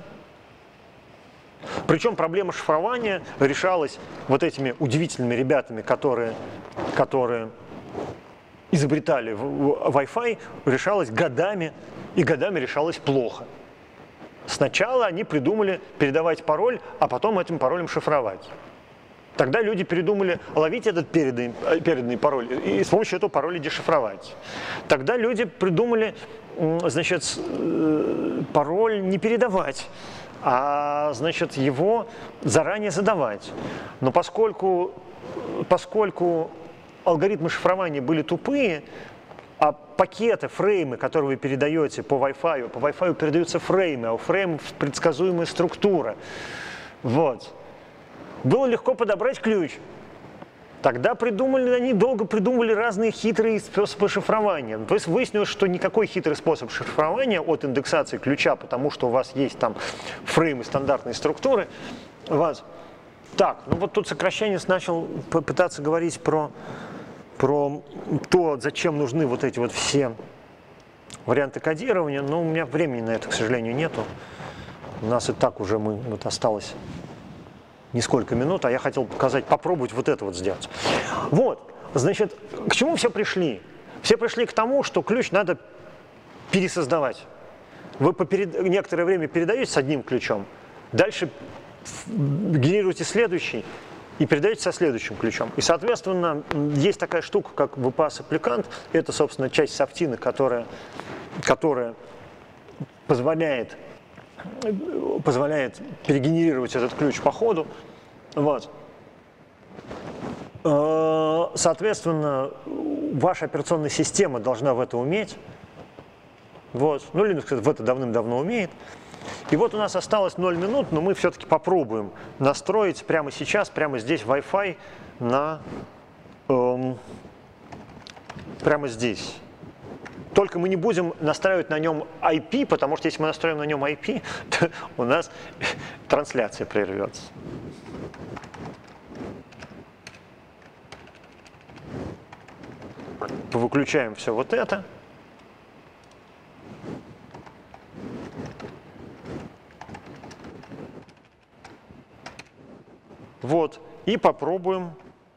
Причем проблема шифрования решалась вот этими удивительными ребятами, которые, которые изобретали Wi-Fi, решалась годами, и годами решалась плохо. Сначала они придумали передавать пароль, а потом этим паролем шифровать. Тогда люди передумали ловить этот переданный, переданный пароль и с помощью этого пароля дешифровать. Тогда люди придумали, значит, пароль не передавать, а, значит, его заранее задавать. Но поскольку, поскольку алгоритмы шифрования были тупые, а пакеты, фреймы, которые вы передаете по Wi-Fi, по Wi-Fi передаются фреймы, а у фреймов предсказуемая структура. Вот. Было легко подобрать ключ. Тогда придумали, они долго придумывали разные хитрые способы шифрования. То есть выяснилось, что никакой хитрый способ шифрования от индексации ключа, потому что у вас есть там фреймы стандартной структуры, у вас... Так, ну вот тут сокращенец начал пытаться говорить про, про то, зачем нужны вот эти вот все варианты кодирования, но у меня времени на это, к сожалению, нету. У нас и так уже мы, вот осталось несколько минут, а я хотел показать, попробовать вот это вот сделать. Вот, значит, к чему все пришли? Все пришли к тому, что ключ надо пересоздавать. Вы по перед... некоторое время передаете с одним ключом, дальше генерируете следующий и передаете со следующим ключом. И, соответственно, есть такая штука, как VPass аппликант. Это, собственно, часть софтины, которая, которая позволяет позволяет перегенерировать этот ключ по ходу. Вот. Соответственно, ваша операционная система должна в это уметь. Вот. Ну, Linux в это давным-давно умеет. И вот у нас осталось ноль минут, но мы все-таки попробуем настроить прямо сейчас, прямо здесь Wi-Fi на... Эм, прямо здесь. Только мы не будем настраивать на нем ай пи, потому что если мы настроим на нем ай пи, то у нас трансляция прервется. Выключаем все вот это. Вот. И попробуем.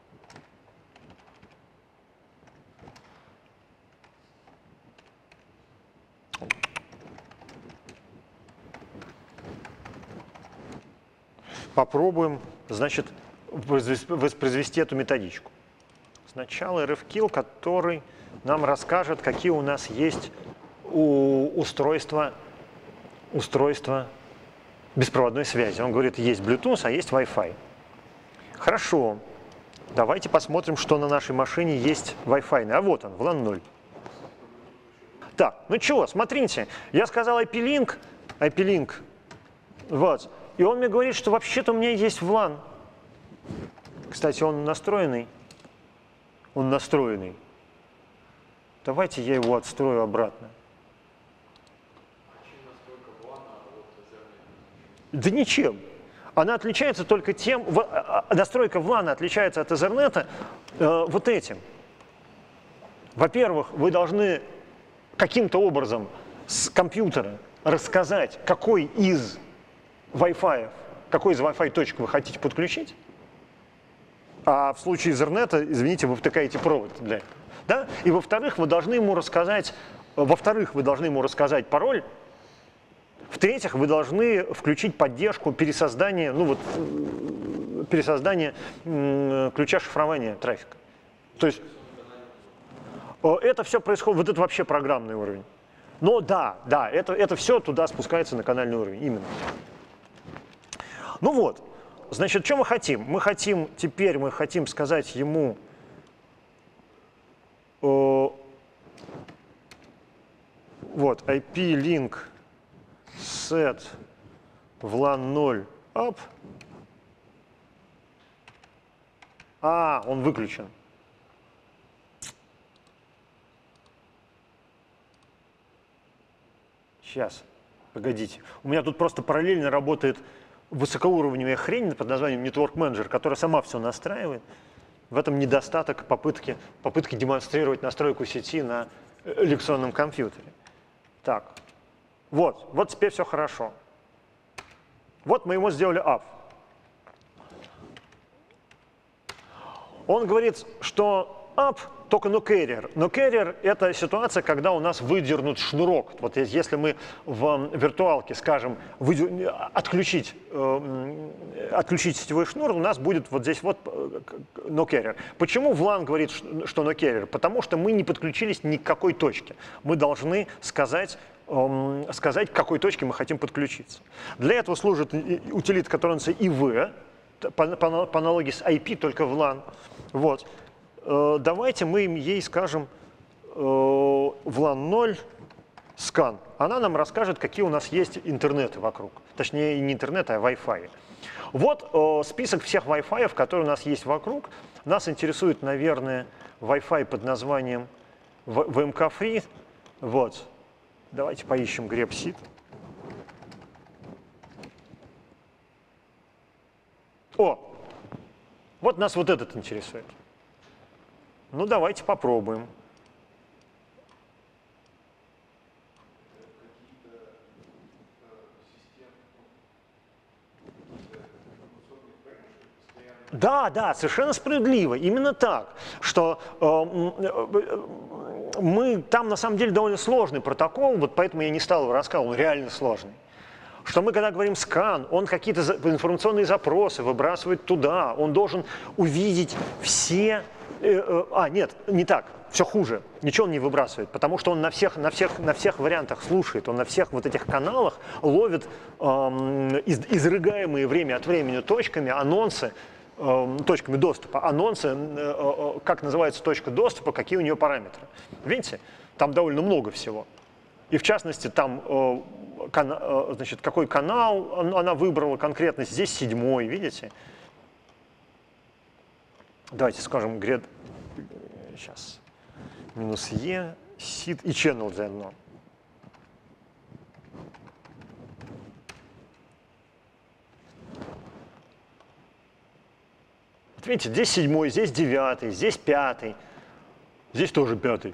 Попробуем, значит, воспроизвести эту методичку. Сначала эр эф килл, который нам расскажет, какие у нас есть у устройства, устройства беспроводной связи. Он говорит, есть Bluetooth, а есть Wi-Fi. Хорошо. Давайте посмотрим, что на нашей машине есть Wi-Fi. А вот он, в лан ноль. Так, ну чего, смотрите, я сказал ай пи-Link, ай пи-Link, вот. И он мне говорит, что вообще-то у меня есть влан. Кстати, он настроенный. Он настроенный. Давайте я его отстрою обратно. А чем настройка влана от Ethernet? Да ничем. Она отличается только тем, настройка влана отличается от Ethernet э, вот этим. Во-первых, вы должны каким-то образом с компьютера рассказать, какой из Wi-Fi, какой из Wi-Fi точек вы хотите подключить, а в случае Ethernet, извините, вы втыкаете провод для этого. Да? И во-вторых, вы должны ему рассказать, во-вторых, вы должны ему рассказать пароль, в-третьих, вы должны включить поддержку пересоздания, ну вот, пересоздания ключа шифрования трафика. То есть это все происходит, вот это вообще программный уровень. Но да, да, это, это все туда спускается на канальный уровень, именно. Ну вот, значит, что мы хотим? Мы хотим, теперь мы хотим сказать ему, э, вот, ай пи-Link set в лан ноль up. А, он выключен. Сейчас, погодите. У меня тут просто параллельно работает высокоуровневая хрень под названием Network Manager, которая сама все настраивает. В этом недостаток попытки, попытки демонстрировать настройку сети на лекционном компьютере. Так, вот, вот теперь все хорошо. Вот мы ему сделали up. Он говорит, что up только no carrier. No carrier — это ситуация, когда у нас выдернут шнурок. Вот если мы в виртуалке скажем выдер... отключить, э, отключить сетевой шнур, у нас будет вот здесь вот no carrier. Почему влан говорит, что no carrier? Потому что мы не подключились ни к какой точке. Мы должны сказать, э, сказать, к какой точке мы хотим подключиться. Для этого служит утилита, которая называется ай ви, по, по, по аналогии с ай пи, только влан. Вот. Давайте мы ей скажем в лан ноль скан. Она нам расскажет, какие у нас есть интернеты вокруг. Точнее, не интернет, а Wi-Fi. Вот э, список всех Wi-Fi, которые у нас есть вокруг. Нас интересует, наверное, Wi-Fi под названием ви эм ка-Free. Вот. Давайте поищем grep-seed. О! Вот нас вот этот интересует. Ну, давайте попробуем. Да, да, совершенно справедливо. Именно так, что э, э, мы там на самом деле довольно сложный протокол, вот поэтому я не стал его рассказывать, он реально сложный. Что мы, когда говорим скан, он какие-то информационные запросы выбрасывает туда, он должен увидеть все... Э, э, а, нет, не так, все хуже, ничего он не выбрасывает, потому что он на всех, на всех, на всех вариантах слушает, он на всех вот этих каналах ловит э, из, изрыгаемые время от времени точками анонсы, э, точками доступа, анонсы, э, э, как называется точка доступа, какие у нее параметры. Видите, там довольно много всего. И в частности, там, э, кан, э, значит, какой канал она выбрала конкретно, здесь седьмой, видите? Давайте скажем grep, сейчас, минус e, seed и channel заодно. Вот видите, здесь седьмой, здесь девятый, здесь пятый, здесь тоже пятый.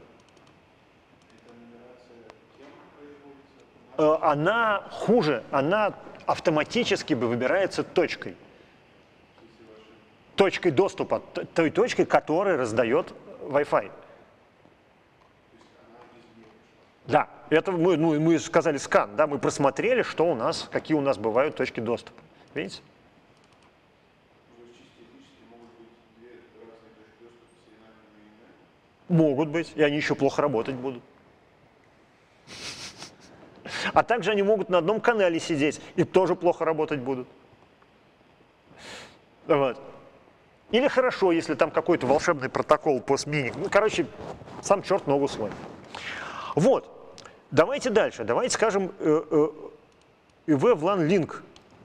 Она хуже, она автоматически выбирается точкой. Точкой доступа, той точкой, которая раздает Wi-Fi. Да, это мы, ну, мы сказали скан, да, мы просмотрели, что у нас, какие у нас бывают точки доступа. Видите? Могут быть, и они еще плохо работать будут. А также они могут на одном канале сидеть и тоже плохо работать будут. Вот. Или хорошо, если там какой-то волшебный протокол постминик. Ну, короче, сам черт ногу слой. Вот. Давайте дальше. Давайте скажем ив влан link.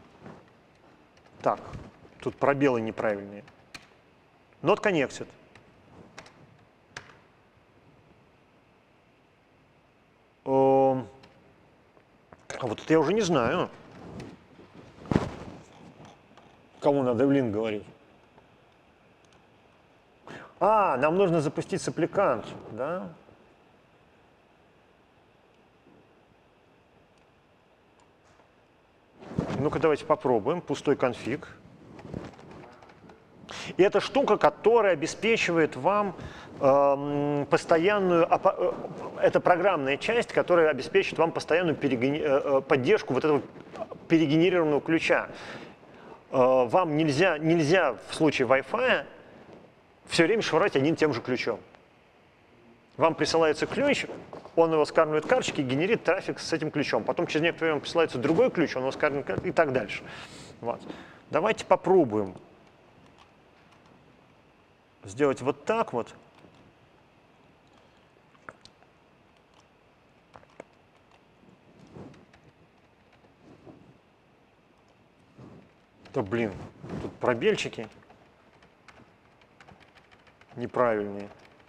Так, тут пробелы неправильные. Not connected. О, а вот это я уже не знаю. Кому надо в link говорить? А, нам нужно запустить саппликант, да? Ну-ка, давайте попробуем. Пустой конфиг. И это штука, которая обеспечивает вам э, постоянную... Э, это программная часть, которая обеспечит вам постоянную перегени, э, поддержку вот этого перегенерированного ключа. Э, вам нельзя, нельзя в случае Wi-Fi все время швырять одним тем же ключом. Вам присылается ключ, он его скармливает карточки и генерит трафик с этим ключом. Потом через некоторое время присылается другой ключ, он его скармливает и так дальше. Вот. Давайте попробуем сделать вот так вот. Да блин, тут пробельчики неправильные.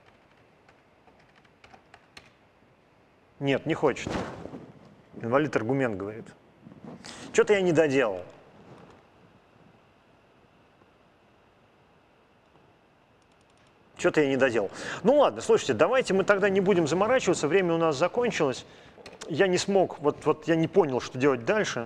Нет, не хочет. Инвалид аргумент говорит. Что-то я не доделал. Что-то я не доделал. Ну ладно, слушайте, давайте мы тогда не будем заморачиваться, время у нас закончилось. Я не смог, вот, вот я не понял, что делать дальше.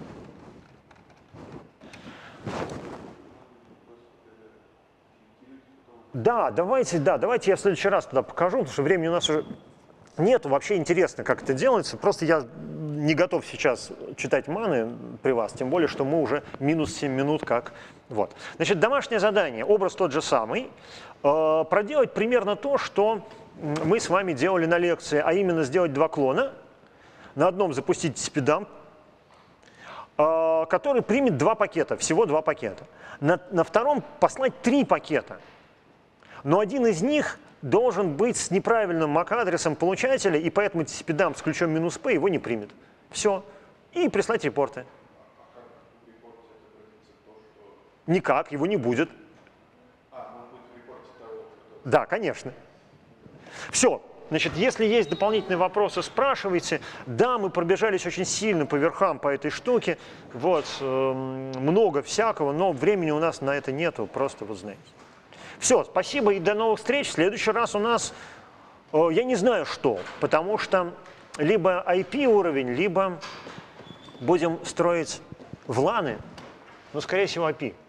Да, давайте, да, давайте я в следующий раз туда покажу, потому что времени у нас уже нет. Вообще интересно, как это делается. Просто я не готов сейчас читать маны при вас, тем более, что мы уже минус семь минут как. Вот. Значит, домашнее задание, образ тот же самый. Э, проделать примерно то, что мы с вами делали на лекции, а именно сделать два клона. На одном запустить спиддамп, э, который примет два пакета, всего два пакета. На, на втором послать три пакета. Но один из них должен быть с неправильным эм эй си-адресом получателя, и поэтому спиддамп с ключом -p его не примет. Все. И прислать репорты. Никак, его не будет. А, он будет в репорте того, кто... Да, конечно. Все. Значит, если есть дополнительные вопросы, спрашивайте. Да, мы пробежались очень сильно по верхам по этой штуке. Вот, э, много всякого, но времени у нас на это нету, просто вот знаете. Все, спасибо и до новых встреч. В следующий раз у нас, э, я не знаю что, потому что либо ай пи уровень, либо будем строить вланы, но, скорее всего, ай пи.